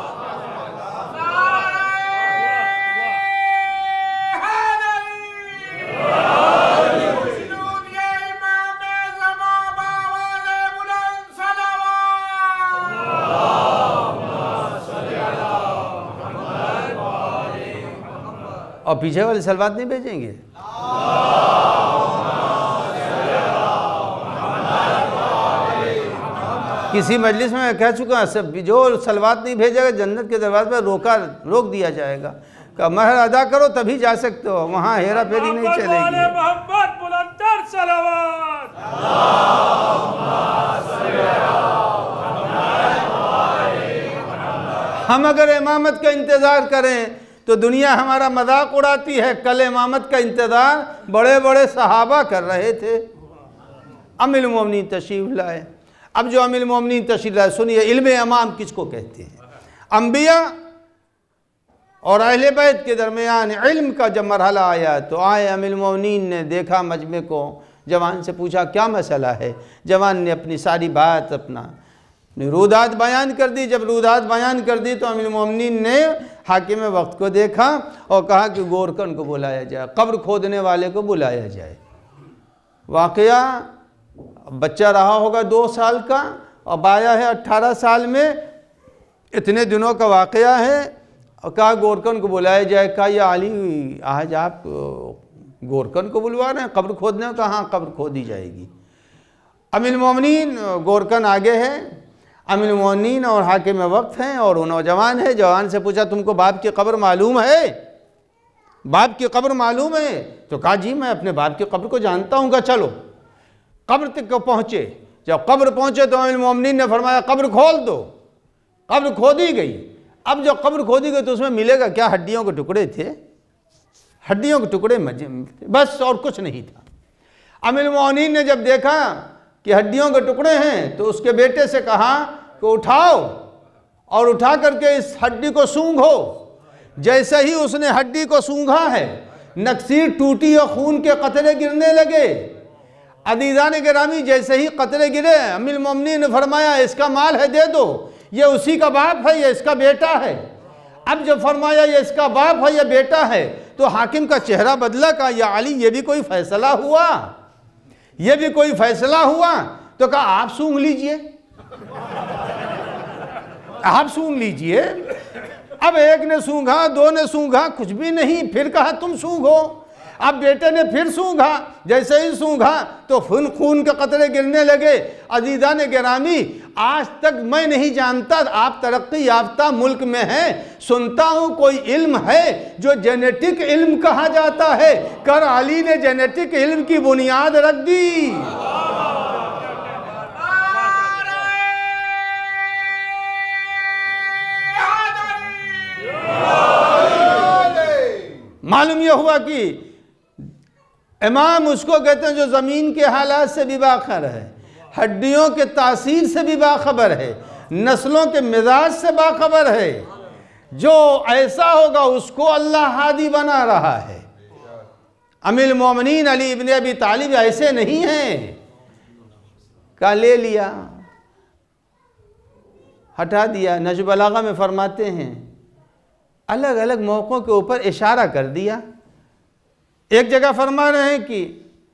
और पीछे वाले सलवात नहीं भेजेंगे? किसी मजलिस में मैं कह चुका, सब जो सलवात नहीं भेजेगा जन्नत के दरवाजे पर रोक दिया जाएगा। का महर अदा करो तभी जा सकते हो, वहाँ हेरा फेरी नहीं मोहम्मद वाले चलेगी। मोहम्मद बुलंदर सलावत। हम अगर इमामत का इंतज़ार करें तो दुनिया हमारा मजाक उड़ाती है। कल इमामत का इंतज़ार बड़े बड़े सहाबा कर रहे थे। अमीरुल मोमिनीन तशरीफ़ लाए। अब जो अमीरुल मोमिनीन तशरीफ़ लाए, सुनिए इल्म इमाम किसको कहते हैं। अंबिया और अहले बैत के दरमियान इल्म का जब मरहला आया तो आए अमीरुल मोमिनीन ने देखा मजमे को, जवान से पूछा क्या मसला है। जवान ने अपनी सारी बात अपना रूदात बयान कर दी। जब रूदात बयान कर दी तो अमीरुल मोमिनीन ने हाकिम वक्त को देखा और कहा कि गोरकन को बुलाया जाए, कब्र खोदने वाले को बुलाया जाए। वाकया बच्चा रहा होगा 2 साल का, अब आया है 18 साल में, इतने दिनों का वाकया है। और कहा गोरकन को बुलाया जाए। कहा या अली आज आप गोरकन को बुलवा रहे हैं कब्र खोदने को? हाँ कब्र खोदी जाएगी। अमीरुल मोमिनीन गोरकन आगे है, अमीरुल मोमिनीन और हाकिम वक्त हैं और वो नौजवान है। जवान से पूछा तुमको बाप की कब्र मालूम है? बाप की कब्र मालूम है? तो कहा जी मैं अपने बाप की कब्र को जानता हूँ। चलो कब्र तक को पहुँचे। जब कब्र पहुँचे तो अमीरुल मोमिनीन ने फरमाया कब्र खोल दो। कब्र खोदी गई। अब जब कब्र खोदी गई तो उसमें मिलेगा क्या? हड्डियों के टुकड़े थे, हड्डियों के टुकड़े बस, और कुछ नहीं था। अमीरुल मोमिनीन ने जब देखा कि हड्डियों के टुकड़े हैं तो उसके बेटे से कहा कि उठाओ और उठा करके इस हड्डी को सूंघो। जैसे ही उसने हड्डी को सूंघा है नक्सीर टूटी और खून के कतरे गिरने लगे। अदीज़ान गिरामी जैसे ही कतरे गिरे अमीरुल मोमिनीन ने फरमाया इसका माल है दे दो, ये उसी का बाप है, ये इसका बेटा है। अब जब फरमाया ये इसका बाप है, ये बेटा है, तो हाकिम का चेहरा बदला। का या अली ये भी कोई फैसला हुआ? ये भी कोई फैसला हुआ? तो कहा आप सूंघ लीजिए, आप सूंघ लीजिए। अब एक ने सूंघा, 2 ने सूंघा, कुछ भी नहीं। फिर कहा तुम सूंघो। अब बेटे ने फिर सूंघा। जैसे ही सूंघा तो खून के कतरे गिरने लगे। अज़ीज़ान गिरामी आज तक मैं नहीं जानता, आप तरक्की याफ्ता मुल्क में हैं, सुनता हूँ कोई इल्म है जो जेनेटिक इल्म कहा जाता है। कर अली ने जेनेटिक इल्म की बुनियाद रख दी। मालूम यह हुआ कि इमाम उसको कहते हैं जो ज़मीन के हालात से भी बाखबर है, हड्डियों के तासीर से भी बाखबर है, नस्लों के मिजाज से बाखबर है। जो ऐसा होगा उसको अल्लाह हादी बना रहा है। अमीरुल मोमिनीन अली इब्न अबी तालिब ऐसे नहीं हैं का ले लिया हटा दिया। नहज बलागा में फरमाते हैं अलग अलग मौक़ों के ऊपर इशारा कर दिया। एक जगह फरमा रहे हैं कि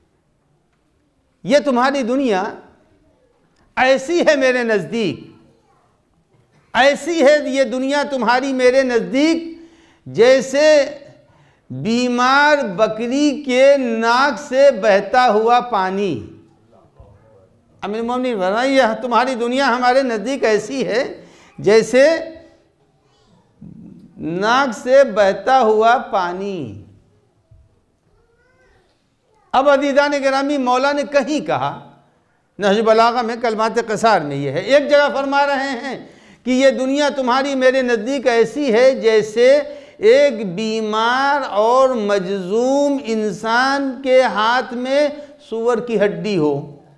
ये तुम्हारी दुनिया ऐसी है मेरे नज़दीक, ऐसी है ये दुनिया तुम्हारी मेरे नज़दीक जैसे बीमार बकरी के नाक से बहता हुआ पानी। अमीरुल मोमिनीन फरमाया तुम्हारी दुनिया हमारे नज़दीक ऐसी है जैसे नाक से बहता हुआ पानी। अब अज़ीज़ान गिरामी मौला ने कहीं कहा, नहज बलागा में कलमात क़सार में ये है, एक जगह फरमा रहे हैं कि ये दुनिया तुम्हारी मेरे नज़दीक ऐसी है जैसे एक बीमार और मजजूम इंसान के हाथ में सूअर की हड्डी हो,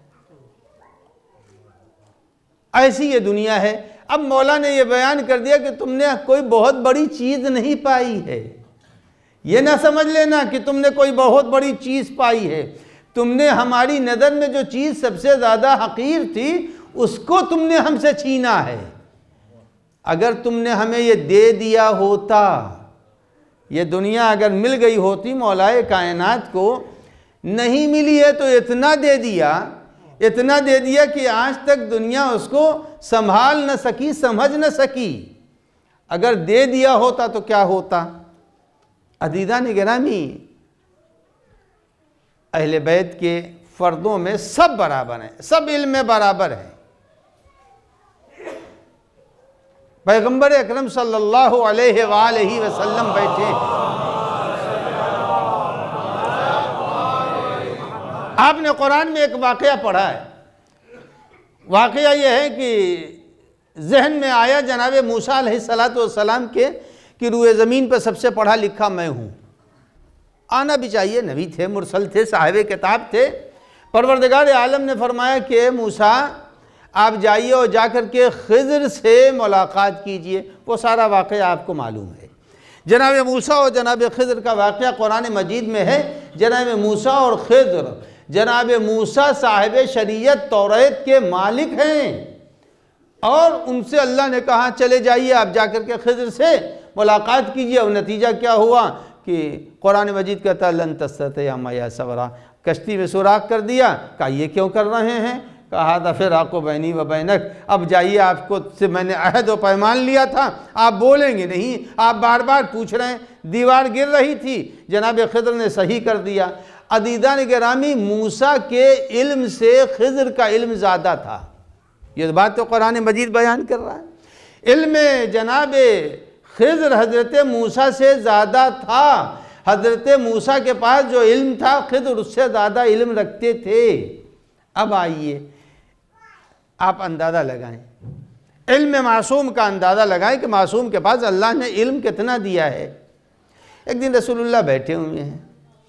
ऐसी ये दुनिया है। अब मौला ने ये बयान कर दिया कि तुमने कोई बहुत बड़ी चीज़ नहीं पाई है। ये ना समझ लेना कि तुमने कोई बहुत बड़ी चीज़ पाई है। तुमने हमारी नज़र में जो चीज़ सबसे ज़्यादा हकीर थी उसको तुमने हमसे छीना है। अगर तुमने हमें ये दे दिया होता, ये दुनिया अगर मिल गई होती मौलाए कायनात को, नहीं मिली है तो इतना दे दिया, इतना दे दिया कि आज तक दुनिया उसको संभाल न सकी, समझ न सकी। अगर दे दिया होता तो क्या होता? अज़ीज़ान गिरामी अहले बैत के फ़र्दों में सब बराबर हैं, सब इल्म में बराबर हैं। पैगंबर अकरम सल्लल्लाहु अलैहि वसल्लम बैठे। आपने कुरान में एक वाक़या पढ़ा है। वाक़या ये है कि जहन में आया जनाब मूसा अलैहिस्सलातु वस्सलाम के कि रूए ज़मीन पर सबसे पढ़ा लिखा मैं हूँ। आना भी चाहिए, नबी थे, मुरसल थे, साहिब किताब थे। परवरदिगार आलम ने फरमाया कि मूसा आप जाइए और जाकर के खिज़र से मुलाकात कीजिए। वो सारा वाक़या आपको मालूम है। जनाब मूसा और जनाब खिज़र का वाक़या कुरान मजीद में है। जनाब मूसा और खिज़र, जनाब मूसा साहिब शरीयत तौरात के मालिक हैं और उनसे अल्लाह ने कहा चले जाइए आप जाकर के खिज़र से मुलाकात कीजिए। और नतीजा क्या हुआ कि कुरान मजीद कहता लन तस्ततिया माया सवरा, कश्ती में सुराख कर दिया। कहा ये क्यों कर रहे हैं? कहा था फिर आपको बैनी व बैनक, अब जाइए, आपको से मैंने अहद व पैमान लिया था, आप बोलेंगे नहीं, आप बार बार पूछ रहे हैं। दीवार गिर रही थी, जनाब खिज़र ने सही कर दिया। अदीदान गिरामी, मूसा के इल्म से खिज़र का इल्म ज़्यादा था। ये बात तो कुरान मजीद बयान कर रहा है। इल्म जनाब खिज़र हज़रत मूसा से ज़्यादा था। हज़रत मूसा के पास जो इल्म था खिज़र उससे ज़्यादा इल्म रखते थे। अब आइए आप अंदाज़ा लगाएं, इल्म मासूम का अंदाज़ा लगाएं कि मासूम के पास अल्लाह ने इल्म कितना दिया है। एक दिन रसूलुल्लाह बैठे हुए हैं,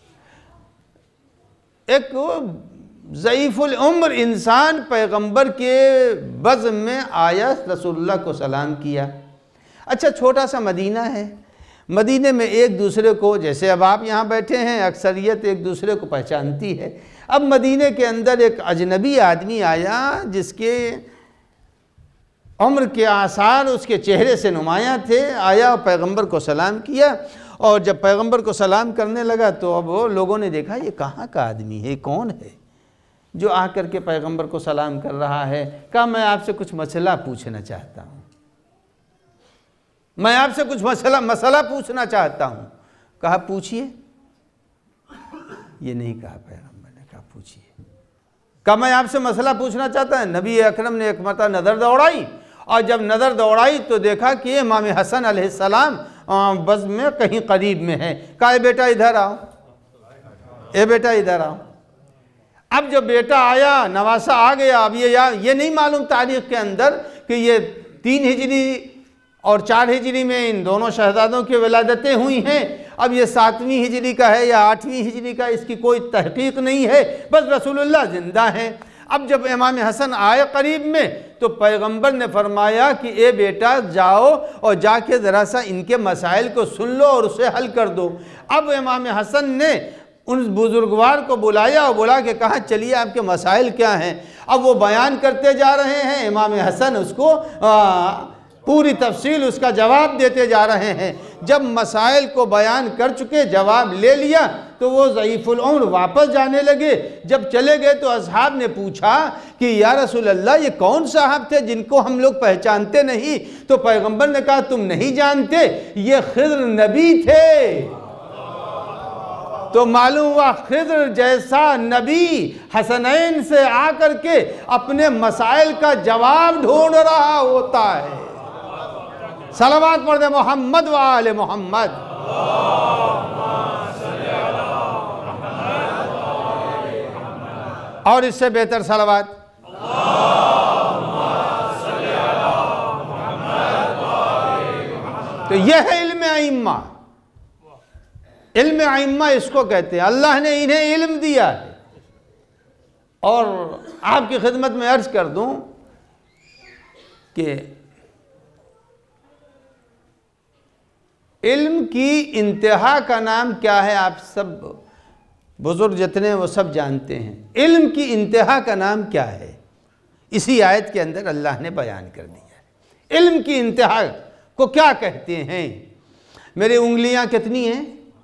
एक ज़ईफ़ुल उम्र इंसान पैगंबर के बज़्म में आया, रसूलुल्लाह को सलाम किया। अच्छा, छोटा सा मदीना है, मदीने में एक दूसरे को, जैसे अब आप यहाँ बैठे हैं, अक्सरियत एक दूसरे को पहचानती है। अब मदीने के अंदर एक अजनबी आदमी आया जिसके उम्र के आसार उसके चेहरे से नुमायाँ थे। आया और पैगंबर को सलाम किया और जब पैगंबर को सलाम करने लगा तो अब वो लोगों ने देखा ये कहाँ का आदमी है, कौन है जो आकर के पैगंबर को सलाम कर रहा है। कहा मैं आपसे कुछ मसला पूछना चाहता हूँ, मैं आपसे कुछ मसला पूछना चाहता हूँ। कहा पूछिए। ये नहीं कहा पैगंबर ने, कहा पूछिए। कहा मैं आपसे मसला पूछना चाहता है। नबी अकरम ने एक मरतबा नज़र दौड़ाई और जब नज़र दौड़ाई तो देखा कि इमाम हसन अलैहिस्सलाम बज़ में कहीं करीब में है। कहा ए बेटा इधर आओ, ए बेटा इधर आओ। अब जब बेटा आया, नवासा आ गया। अब ये नहीं मालूम तारीख़ के अंदर कि ये 3 हिजरी और 4 हिजरी में इन दोनों शहजादों की विलादतें हुई हैं। अब ये 7वीं हिजरी का है या 8वीं हिजरी का, इसकी कोई तहकीक नहीं है, बस रसूलुल्लाह ज़िंदा हैं। अब जब इमाम हसन आए करीब में तो पैगंबर ने फरमाया कि ए बेटा जाओ और जाके ज़रा सा इनके मसाइल को सुन लो और उसे हल कर दो। अब इमाम हसन ने उन बुजुर्गवार को बुलाया और बुला के कहा चलिए आपके मसाइल क्या हैं। अब वो बयान करते जा रहे हैं, इमाम हसन उसको पूरी तफसील उसका जवाब देते जा रहे हैं। जब मसाइल को बयान कर चुके, जवाब ले लिया, तो वो ज़ईफ़ुल उम्र वापस जाने लगे। जब चले गए तो असहाब ने पूछा कि या रसूल अल्लाह ये कौन साहब थे जिनको हम लोग पहचानते नहीं? तो पैगंबर ने कहा तुम नहीं जानते, ये खिज़र नबी थे। तो मालूम हुआ खिज़र जैसा नबी हसनैन से आकर के अपने मसाइल का जवाब ढूंढ रहा होता है। सलावत पढ़ दे मोहम्मद व आले मोहम्मद। और इससे बेहतर सलावत। तो यह है इल्म अइम्मा। इल्म अइम्मा इसको कहते हैं। अल्लाह ने इन्हें इल्म दिया है। और आपकी खिदमत में अर्ज कर दूं कि इल्म की इंतहा का नाम क्या है? आप सब बुजुर्ग जितने वो सब जानते हैं। इल्म की इंतहा का नाम क्या है? इसी आयत के अंदर अल्लाह ने बयान कर दिया है। इल्म की इंतहा को क्या कहते हैं? मेरी उंगलियां कितनी हैं?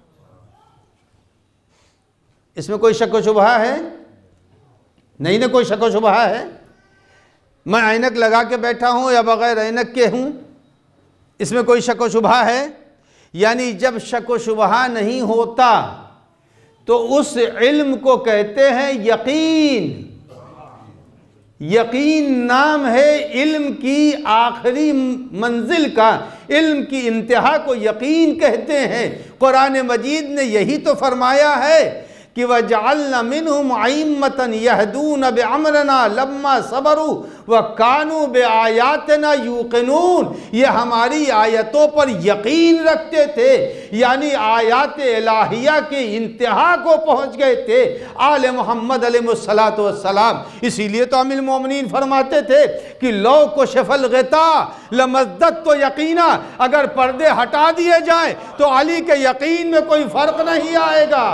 इसमें कोई शक व शुबहा है? नहीं ना, कोई शक व शुबहा है? मैं ऐनक लगा के बैठा हूं या बगैर ऐनक के हूं, इसमें कोई शक व शुबहा है? यानी जब शक व शुबहा नहीं होता तो उस इल्म को कहते हैं यकीन। यकीन नाम है इल्म की आखिरी मंजिल का, इल्म की इंतहा को यकीन कहते हैं। कुरान मजीद ने यही तो फरमाया है कि वजअलना मिनहुम अइम्मतन यहदून बिअमरना लम्मा सबरू व कानू बिआयातिना यूक़िनून। ये हमारी आयतों पर यकीन रखते थे, यानी आयात इलाहिया के इंतहा को पहुँच गए थे आले मोहम्मद अलैहिस्सलातु वस्सलाम। इसीलिए तो अमीरुल मोमिनीन फरमाते थे कि लो को शफल ग़िता लमज़्ज़त तो यकीना, अगर पर्दे हटा दिए जाएँ तो अली के यकीन में कोई फ़र्क नहीं आएगा।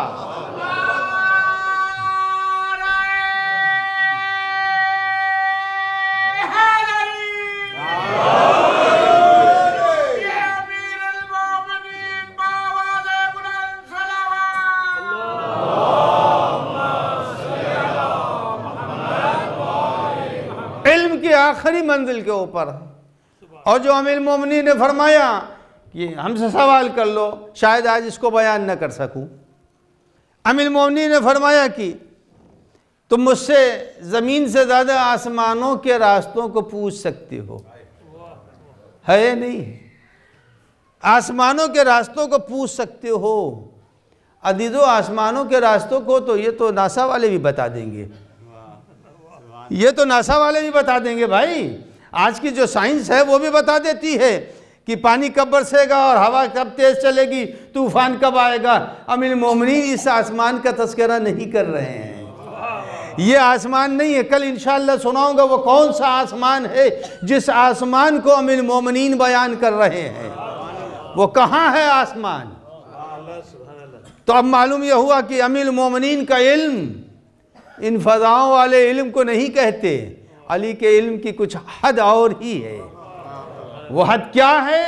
इल्म की आखिरी मंजिल के ऊपर। और जो अमीरुल मोमिनीन ने फरमाया कि हमसे सवाल कर लो, शायद आज इसको बयान न कर सकूं। अमीरुल मोमिनीन ने फरमाया कि तुम मुझसे ज़मीन से ज़्यादा आसमानों के रास्तों को पूछ सकते हो, है या नहीं? आसमानों के रास्तों को पूछ सकते हो। अदीज़ो आसमानों के रास्तों को तो ये तो नासा वाले भी बता देंगे, ये तो नासा वाले भी बता देंगे भाई। आज की जो साइंस है वो भी बता देती है कि पानी कब बरसेगा और हवा कब तेज़ चलेगी, तूफ़ान कब आएगा। अमीरुल मोमिनीन इस आसमान का तज़किरा नहीं कर रहे हैं। ये आसमान नहीं है, कल इंशाअल्लाह सुनाऊंगा वो कौन सा आसमान है जिस आसमान को अमीरुल मोमिनीन बयान कर रहे हैं। वो कहाँ है आसमान? तो अब मालूम यह हुआ कि अमीरुल मोमिनीन का इल्म इन फ़ज़ाओं वाले इल्म को नहीं कहते, अली के इल्म की कुछ हद और ही है। वो हद क्या है?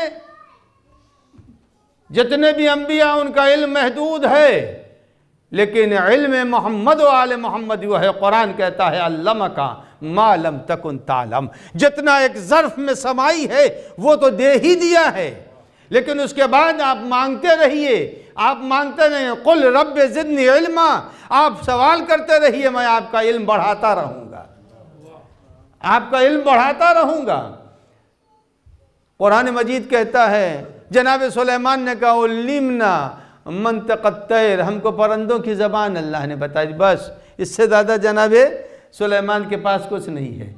जितने भी अंबिया उनका इल्म महदूद है, लेकिन इल्म मोहम्मद व आले मोहम्मद वो है। कुरान कहता है अल्लमका मा लम तकुन तालम। जितना एक ज़र्फ़ में समाई है वो तो दे ही दिया है, लेकिन उसके बाद आप मांगते रहिए, आप मांगते नहीं। कुल रब्बे ज़िदनी इल्मा, आप सवाल करते रहिए, मैं आपका इल्म बढ़ाता रहूँगा, आपका इल्म बढ़ाता रहूँगा। कुरान मजीद कहता है, जनाब सुलेमान ने कहा उल्लिमना मंतक़त तैर, हमको परिंदों की ज़बान अल्लाह ने बता दी, बस इससे ज़्यादा जनाब सुलेमान के पास कुछ नहीं है।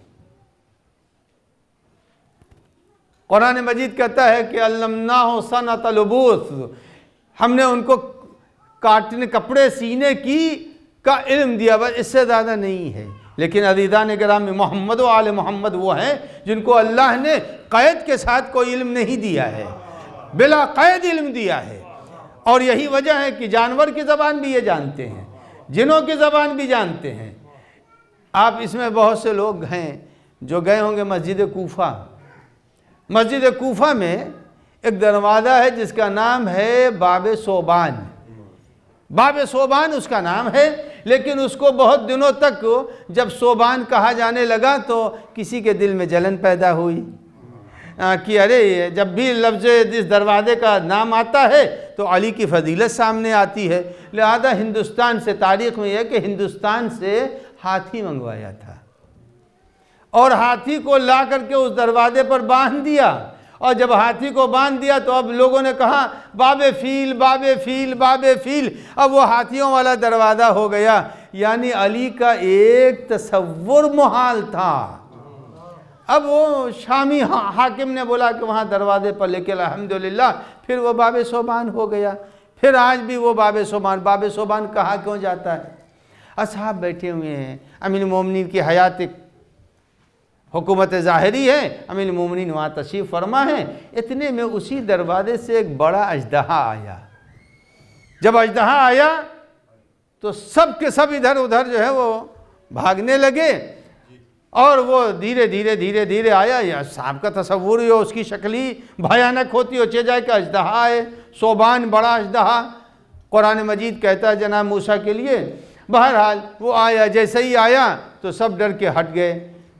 कुरान मजीद कहता है कि अल्लमनाहु सनअतल लुबूस, हमने उनको काटने कपड़े सीने की का इल्म दिया, बस इससे ज़्यादा नहीं है। लेकिन अज़ीज़ान किराम में मोहम्मद व आले मोहम्मद वो हैं जिनको अल्लाह ने क़ैद के साथ कोई इल्म नहीं दिया है, बिला क़ैद इल्म दिया है। और यही वजह है कि जानवर की ज़बान भी ये जानते हैं, जिनों की ज़बान भी जानते हैं। आप इसमें बहुत से लोग हैं जो गए होंगे मस्जिद कूफ़ा। मस्जिद कूफ़ा में एक दरवाज़ा है जिसका नाम है बाब सोबान। बाब सोबान उसका नाम है, लेकिन उसको बहुत दिनों तक जब सोबान कहा जाने लगा तो किसी के दिल में जलन पैदा हुई कि अरे जब भी लफ्ज़ इस दरवाज़े का नाम आता है तो अली की फ़जीलत सामने आती है। लिहाजा हिंदुस्तान से, तारीख़ में यह कि हिंदुस्तान से हाथी मंगवाया था और हाथी को ला करके उस दरवाज़े पर बांध दिया। और जब हाथी को बांध दिया तो अब लोगों ने कहा बाबे फ़ील बाबे फ़ील बाबे फ़ील, अब वो हाथियों वाला दरवाज़ा हो गया। यानी अली का एक तसव्वुर मुहाल था। अब वो शामी हाकिम ने बोला कि वहाँ दरवाज़े पर लेके अल्हम्दुलिल्लाह फिर वो बाब सोबान हो गया। फिर आज भी वो बाब सोबान कहाँ क्यों जाता है? असहाब बैठे हुए हैं, अमीरुल मोमिनीन की हयात हुकूमत ज़ाहिरी है, अमीरुल मोमिनीन वहाँ तशरीफ़ फरमा है। इतने में उसी दरवाज़े से एक बड़ा अजदहा आया। जब अजदहा आया तो सब के सब इधर उधर जो है वो भागने लगे और वो धीरे धीरे धीरे धीरे आया। या सांप का तस्वुर हो, उसकी शक्ल ही भयानक होती हो, जाए कि अजदहा है, सोबान बड़ा अजदहा। कुरान मजीद कहता है जनाब मूसा के लिए। बहरहाल वो आया, जैसे ही आया तो सब डर के हट गए।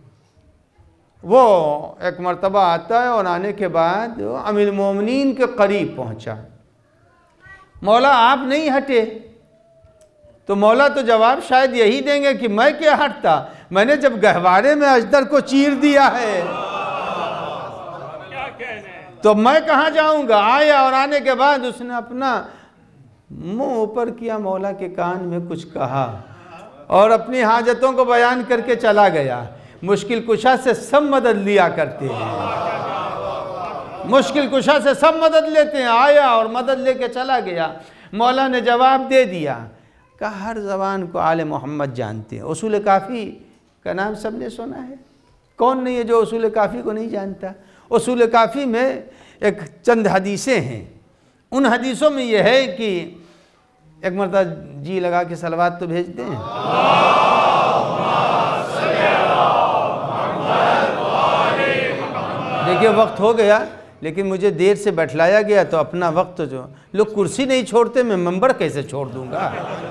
वो एक मर्तबा आता है और आने के बाद अमीरुल मोमिनीन के करीब पहुंचा। मौला आप नहीं हटे, तो मौला तो जवाब शायद यही देंगे कि मैं क्या हटता। मैंने जब गहवारे में अजदर को चीर दिया है क्या कहने। तो मैं कहाँ जाऊंगा। आया और आने के बाद उसने अपना मुंह ऊपर किया, मौला के कान में कुछ कहा और अपनी हाजतों को बयान करके चला गया। मुश्किल कुशा से सब मदद लिया करते हैं, मुश्किल कुशा से सब मदद लेते हैं। आया और मदद लेके चला गया। मौला ने जवाब दे दिया। कहा हर ज़बान को आले मोहम्मद जानते हैं। उसूल काफ़ी का नाम सबने सुना है, कौन नहीं है जो उसूल काफ़ी को नहीं जानता। उसूल काफ़ी में एक चंद हदीसें हैं। उन हदीसों में यह है कि एक मरतबा जी लगा के सलवात तो भेजते हैं। देखिए वक्त हो गया, लेकिन मुझे देर से बैठलाया गया तो अपना वक्त जो लोग कुर्सी नहीं छोड़ते, मैं मंबर कैसे छोड़ दूंगा।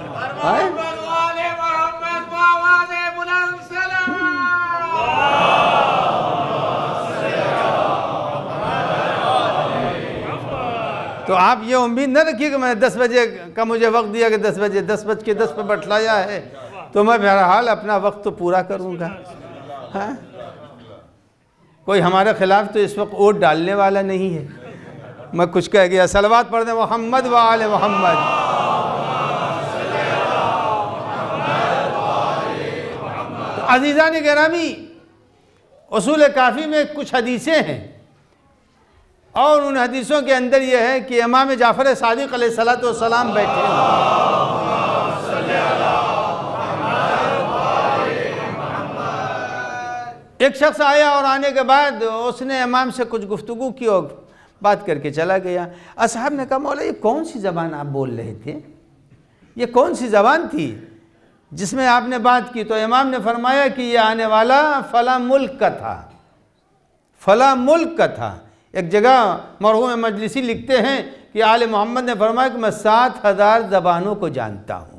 तो आप ये उम्मीद न रखिए कि मैं 10 बजे का मुझे वक्त दिया कि 10 बजे 10:10 पर बैठलाया है तो मैं बहरहाल अपना वक्त तो पूरा करूँगा। हाँ, कोई हमारे ख़िलाफ़ तो इस वक्त वोट डालने वाला नहीं है। मैं कुछ कह गया, सलवात पढ़ दें मोहम्मद व आले मोहम्मद। तो अज़ीज़ान गिरामी, उसूल काफ़ी में कुछ हदीसें हैं और उन हदीसों के अंदर यह है कि इमाम जाफ़र सादिक़ अलैहिस्सलातु वस्सलाम बैठे हैं। एक शख्स आया और आने के बाद उसने इमाम से कुछ गुफ्तगू की और बात करके चला गया। असहाब ने कहा मौला ये कौन सी ज़बान आप बोल रहे थे, ये कौन सी ज़बान थी जिसमें आपने बात की। तो इमाम ने फरमाया कि ये आने वाला फ़ला मुल्क का था, फ़ला मुल्क का था। एक जगह मरहूम मजलिसी लिखते हैं कि आले मोहम्मद ने फरमाया कि मैं 7000 ज़बानों को जानता हूँ,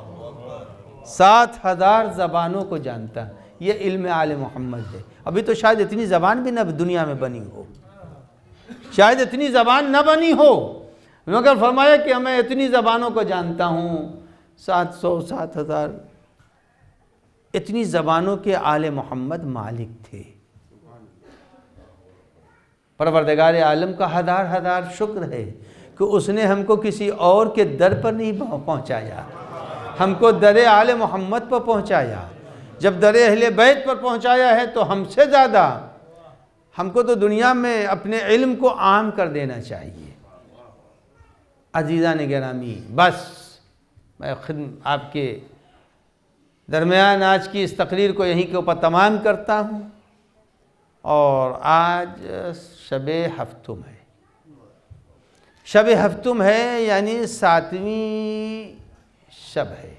7000 ज़बानों को जानता। ये इल्म आले मोहम्मद है। अभी तो शायद इतनी ज़बान भी न दुनिया में बनी हो, शायद इतनी ज़बान न बनी हो, मगर फरमाया कि मैं इतनी ज़बानों को जानता हूँ। 700 7000 इतनी ज़बानों के आले मोहम्मद मालिक थे। परवरदिगार आलम का हज़ार हज़ार शुक्र है कि उसने हमको किसी और के दर पर नहीं पहुँचाया, हमको दर आले मोहम्मद पर पहुँचाया। जब दर अहले बैत पर पहुँचाया है तो हमसे ज़्यादा हमको तो दुनिया में अपने इल्म को आम कर देना चाहिए। अज़ीज़ान गिरामी, बस मैं आपके दरमियान आज की इस तकरीर को यहीं के ऊपर तमाम करता हूँ। और आज शब-ए हफ्तुम है, शब-ए हफ्तुम है यानी 7वीं शब है।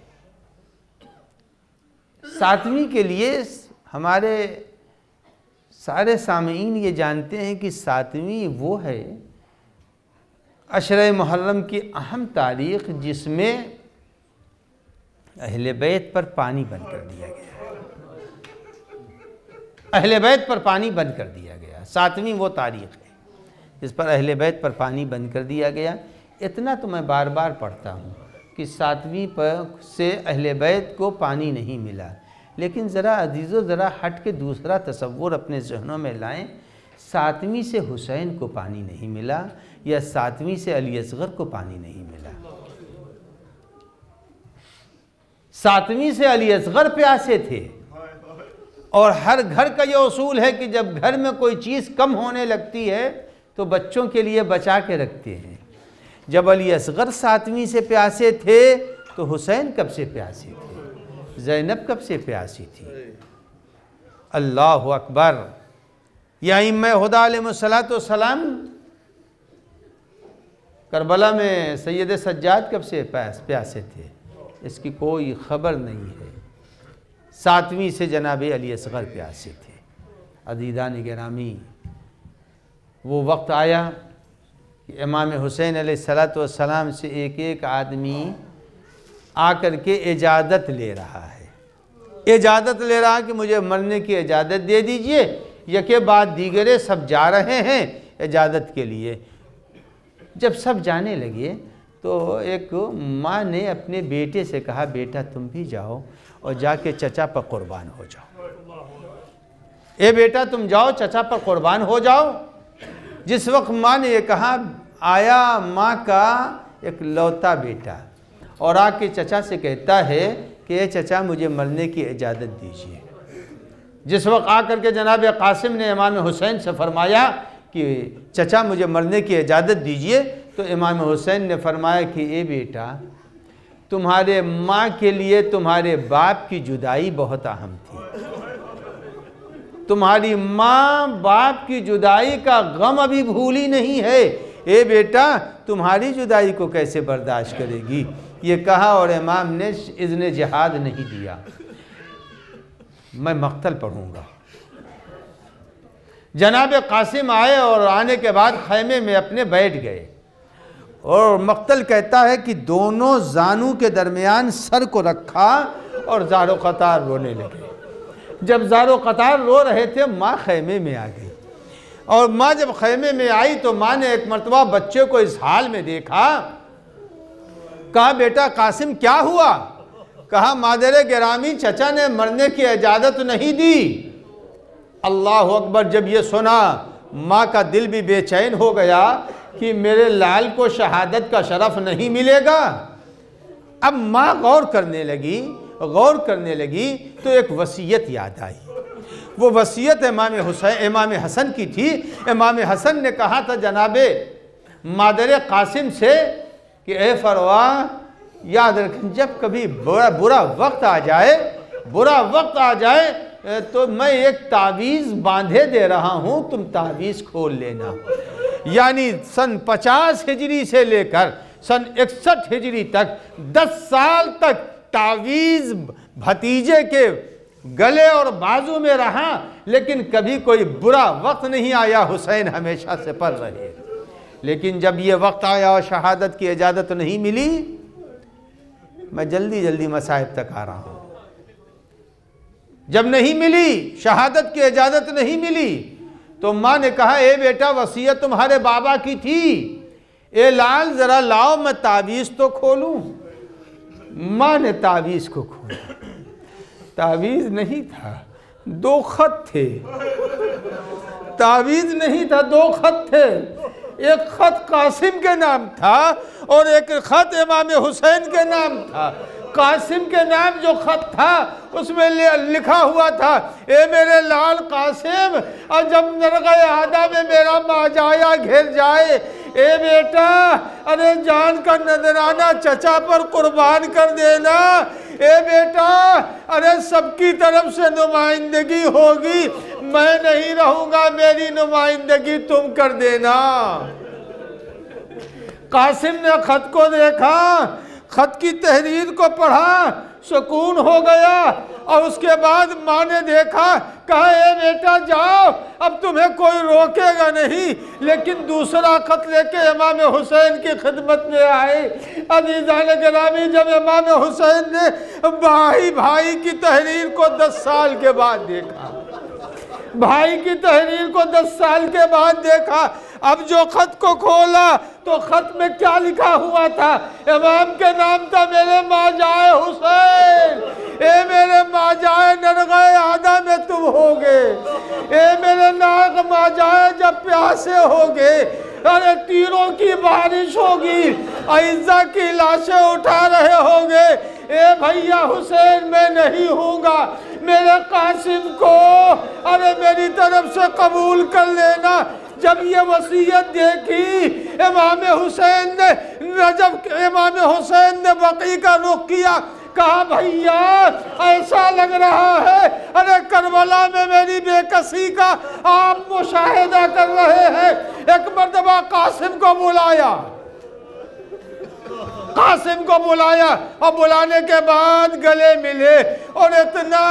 7वीं के लिए हमारे सारे सामीन ये जानते हैं कि 7वीं वो है अशर मुहर्रम की अहम तारीख़ जिसमें अहले बैत पर पानी बंद कर दिया गया, अहले बैत पर पानी बंद कर दिया गया। 7वीं वो तारीख़ है जिस पर अहले बैत पर पानी बंद कर दिया गया। इतना तो मैं बार बार पढ़ता हूँ कि 7वीं पर से अहले बैत को पानी नहीं मिला, लेकिन ज़रा अजीज़ो ज़रा हट के दूसरा तसव्वुर अपने ज़हनों में लाएं। 7वीं से हुसैन को पानी नहीं मिला या 7वीं से अली असग़र को पानी नहीं मिला। 7वीं से अली असग़र प्यासे थे। और हर घर का ये उसूल है कि जब घर में कोई चीज़ कम होने लगती है तो बच्चों के लिए बचा के रखते हैं। जब अली असग़र 7वीं से प्यासे थे तो हुसैन कब से प्यासे थे, ज़ैनब कब से प्यासी थी। अल्लाहु अकबर। या इम्मे हुदा अलैहिस्सलातु वस्सलाम करबला में सैयद सज्जाद कब से प्यासे थे, इसकी कोई ख़बर नहीं है। 7वीं से जनाब अली असग़र प्यासे थे। अज़ीज़ान गिरामी, वो वक्त आया कि इमाम हुसैन अलैहिस्सलातु वस्सलाम से एक एक आदमी आकर के इजाज़त ले रहा है, इजाज़त ले रहा कि मुझे मरने की इजाज़त दे दीजिए। यके बाद दीगरे सब जा रहे हैं इजाज़त के लिए। जब सब जाने लगे तो एक माँ ने अपने बेटे से कहा, बेटा तुम भी जाओ और जाके चचा पर कुर्बान हो जाओ। ए बेटा तुम जाओ चचा पर कुर्बान हो जाओ। जिस वक्त माँ ने ये कहा, आया माँ का एक लौता बेटा और आके चचा से कहता है कि ए चचा मुझे मरने की इजाज़त दीजिए। जिस वक्त आकर के जनाब कासिम ने इमाम हुसैन से फरमाया कि चचा मुझे मरने की इजाज़त दीजिए, तो इमाम हुसैन ने फरमाया कि ए बेटा तुम्हारे माँ के लिए तुम्हारे बाप की जुदाई बहुत अहम थी। तुम्हारी माँ बाप की जुदाई का गम अभी भूली नहीं है। ए बेटा तुम्हारी जुदाई को कैसे बर्दाश्त करेगी। ये कहा और इमाम ने इज़्न जिहाद नहीं दिया, मैं मक्तल पढ़ूंगा। जनाब कासिम आए और आने के बाद खैमे में अपने बैठ गए और मक्तल कहता है कि दोनों जानू के दरमियान सर को रखा और ज़ारो क़तार रोने लगे। जब ज़ारो क़तार रो रहे थे, माँ खैमे में आ गई और माँ जब खैमे में आई तो माँ ने एक मरतबा बच्चे को इस हाल में देखा। कहा, बेटा कासिम क्या हुआ। कहा, मादरे गिरामी चचा ने मरने की इजाज़त नहीं दी। अल्लाह अकबर। जब ये सुना माँ का दिल भी बेचैन हो गया कि मेरे लाल को शहादत का शरफ नहीं मिलेगा। अब माँ गौर करने लगी तो एक वसीयत याद आई। वो वसीयत इमाम हसन की थी। इमाम हसन ने कहा था जनाबे मादरे कासिम से कि ए फरवा याद रखें, जब कभी बुरा वक्त आ जाए तो मैं एक तावीज़ बांधे दे रहा हूँ, तुम तावीज़ खोल लेना। यानी सन 50 हिजरी से लेकर सन 61 हिजरी तक 10 साल तक तावीज़ भतीजे के गले और बाजू में रहा, लेकिन कभी कोई बुरा वक्त नहीं आया। हुसैन हमेशा से पढ़ रहे। लेकिन जब ये वक्त आया और शहादत की इजाज़त नहीं मिली, मैं जल्दी जल्दी मसाइब तक आ रहा हूँ। जब नहीं मिली, शहादत की इजाज़त नहीं मिली, तो माँ ने कहा, ए बेटा वसीयत तुम्हारे बाबा की थी, ए लाल ज़रा लाओ मैं तावीज़ तो खोलूँ। माँ ने तावीज़ को खोला। तावीज़ नहीं था, 2 खत थे। तावीज़ नहीं था, 2 खत थे। एक खत कासिम के नाम था और एक खत इमाम हुसैन के नाम था। कासिम के नाम जो खत था उसमें लिखा हुआ था, ए मेरे लाल कासिम, और जब नरग़े आदा में मेरा माजाया घिर जाए, ए बेटा अरे जान का नजराना चचा पर कुर्बान कर देना। ए बेटा अरे सबकी तरफ से नुमाइंदगी होगी, मैं नहीं रहूंगा, मेरी नुमाइंदगी तुम कर देना। कासिम ने खत को देखा, खत की तहरीर को पढ़ा, सुकून हो गया। और उसके बाद माँ ने देखा, कहा ए बेटा जाओ, अब तुम्हें कोई रोकेगा नहीं। लेकिन दूसरा खत लेके इमाम हुसैन की खिदमत में आए। अज़ीज़ान गिरामी, जब इमाम हुसैन ने भाई की तहरीर को 10 साल के बाद देखा, भाई की तहरीर को 10 साल के बाद देखा, अब जो खत को खोला तो खत में क्या लिखा हुआ था। इमाम के नाम था, मेरे माजाए हुसैन, ए मेरे माजाए नरग़े आदा में तुम होगे, ए मेरे नाग माजाए जब प्यासे होगे, अरे तीरों की बारिश होगी, अइज़ा की लाशें उठा रहे होगे। ए भैया हुसैन मैं नहीं हूँगा, मेरे कासिम को अरे मेरी तरफ से कबूल कर लेना। जब ये वसीयत देखी इमाम हुसैन ने बकी का रुख किया, कहा भैया ऐसा लग रहा है अरे करबला में मेरी बेकसी का आप मुशाहिदा कर रहे हैं। एक मर्तबा कासिम को बुलाया और बुलाने के बाद गले मिले और इतना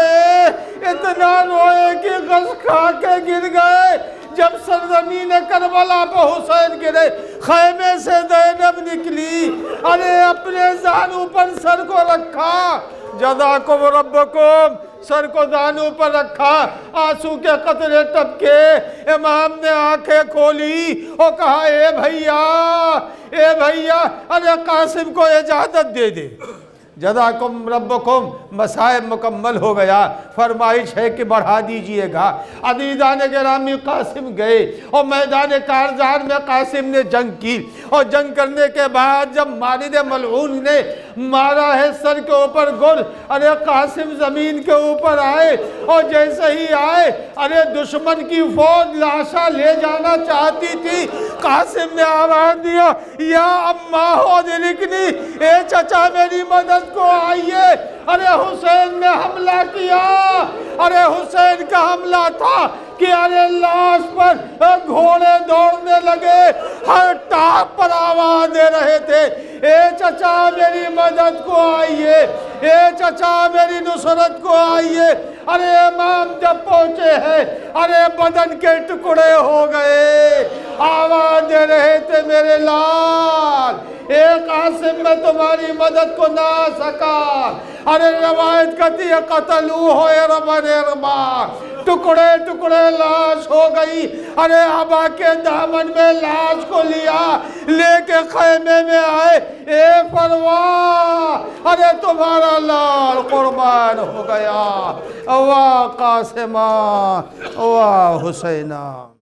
रोए कि गश खा के गिर गए। जब सरजमीन करबला पर हुसैन गिरे, खैमे से ज़ैनब निकली, अरे अपने जानू पर सर को रखा। जज़ाकुम रब्बुकुम सर को दानों पर रखा, आंसू के कतरे टपके। इमाम ने आंखें खोली और कहा, ए भैया, अरे कासिम को इजाजत दे दे। जज़ाकुम रब्बुकुम, मसाइब मुकम्मल हो गया, फरमाइश है कि बढ़ा दीजिएगा। अज़ीज़ान गिरामी, कासिम गए और मैदान कारज़ार में कासिम ने जंग की। और जंग करने के बाद जब मारिद मलऊन ने मारा है सर के ऊपर गुर, अरे कासिम ज़मीन के ऊपर आए और जैसे ही आए, अरे दुश्मन की फौज लाशा ले जाना चाहती थी। कासिम ने आवाज़ दिया, या अम्मा हो दिलकनी, ए चचा मेरी मदद को आइए। अरे हुसैन ने हमला किया। अरे हुसैन का हमला था कि अरे लाश पर घोड़े दौड़ने लगे, हर टाप पर आवाज दे रहे थे, ए चचा मेरी मदद को आइए, ए चचा मेरी नुसरत को आइए। अरे इमाम जब पहुंचे हैं, अरे बदन के टुकड़े हो गए, आवाज दे रहे थे, मेरे लाल, एक कासिम में तुम्हारी मदद को ना सका। अरे रवायत कहती है, कतलू हो रबा, टुकड़े टुकड़े लाश हो गई। अरे अबा के दामन में लाश को लिया, लेके खैमे में आए, ए परवाह, अरे तुम्हारा लाल कुर्बान हो गया। वाह कासिमा, वाह हुसैना।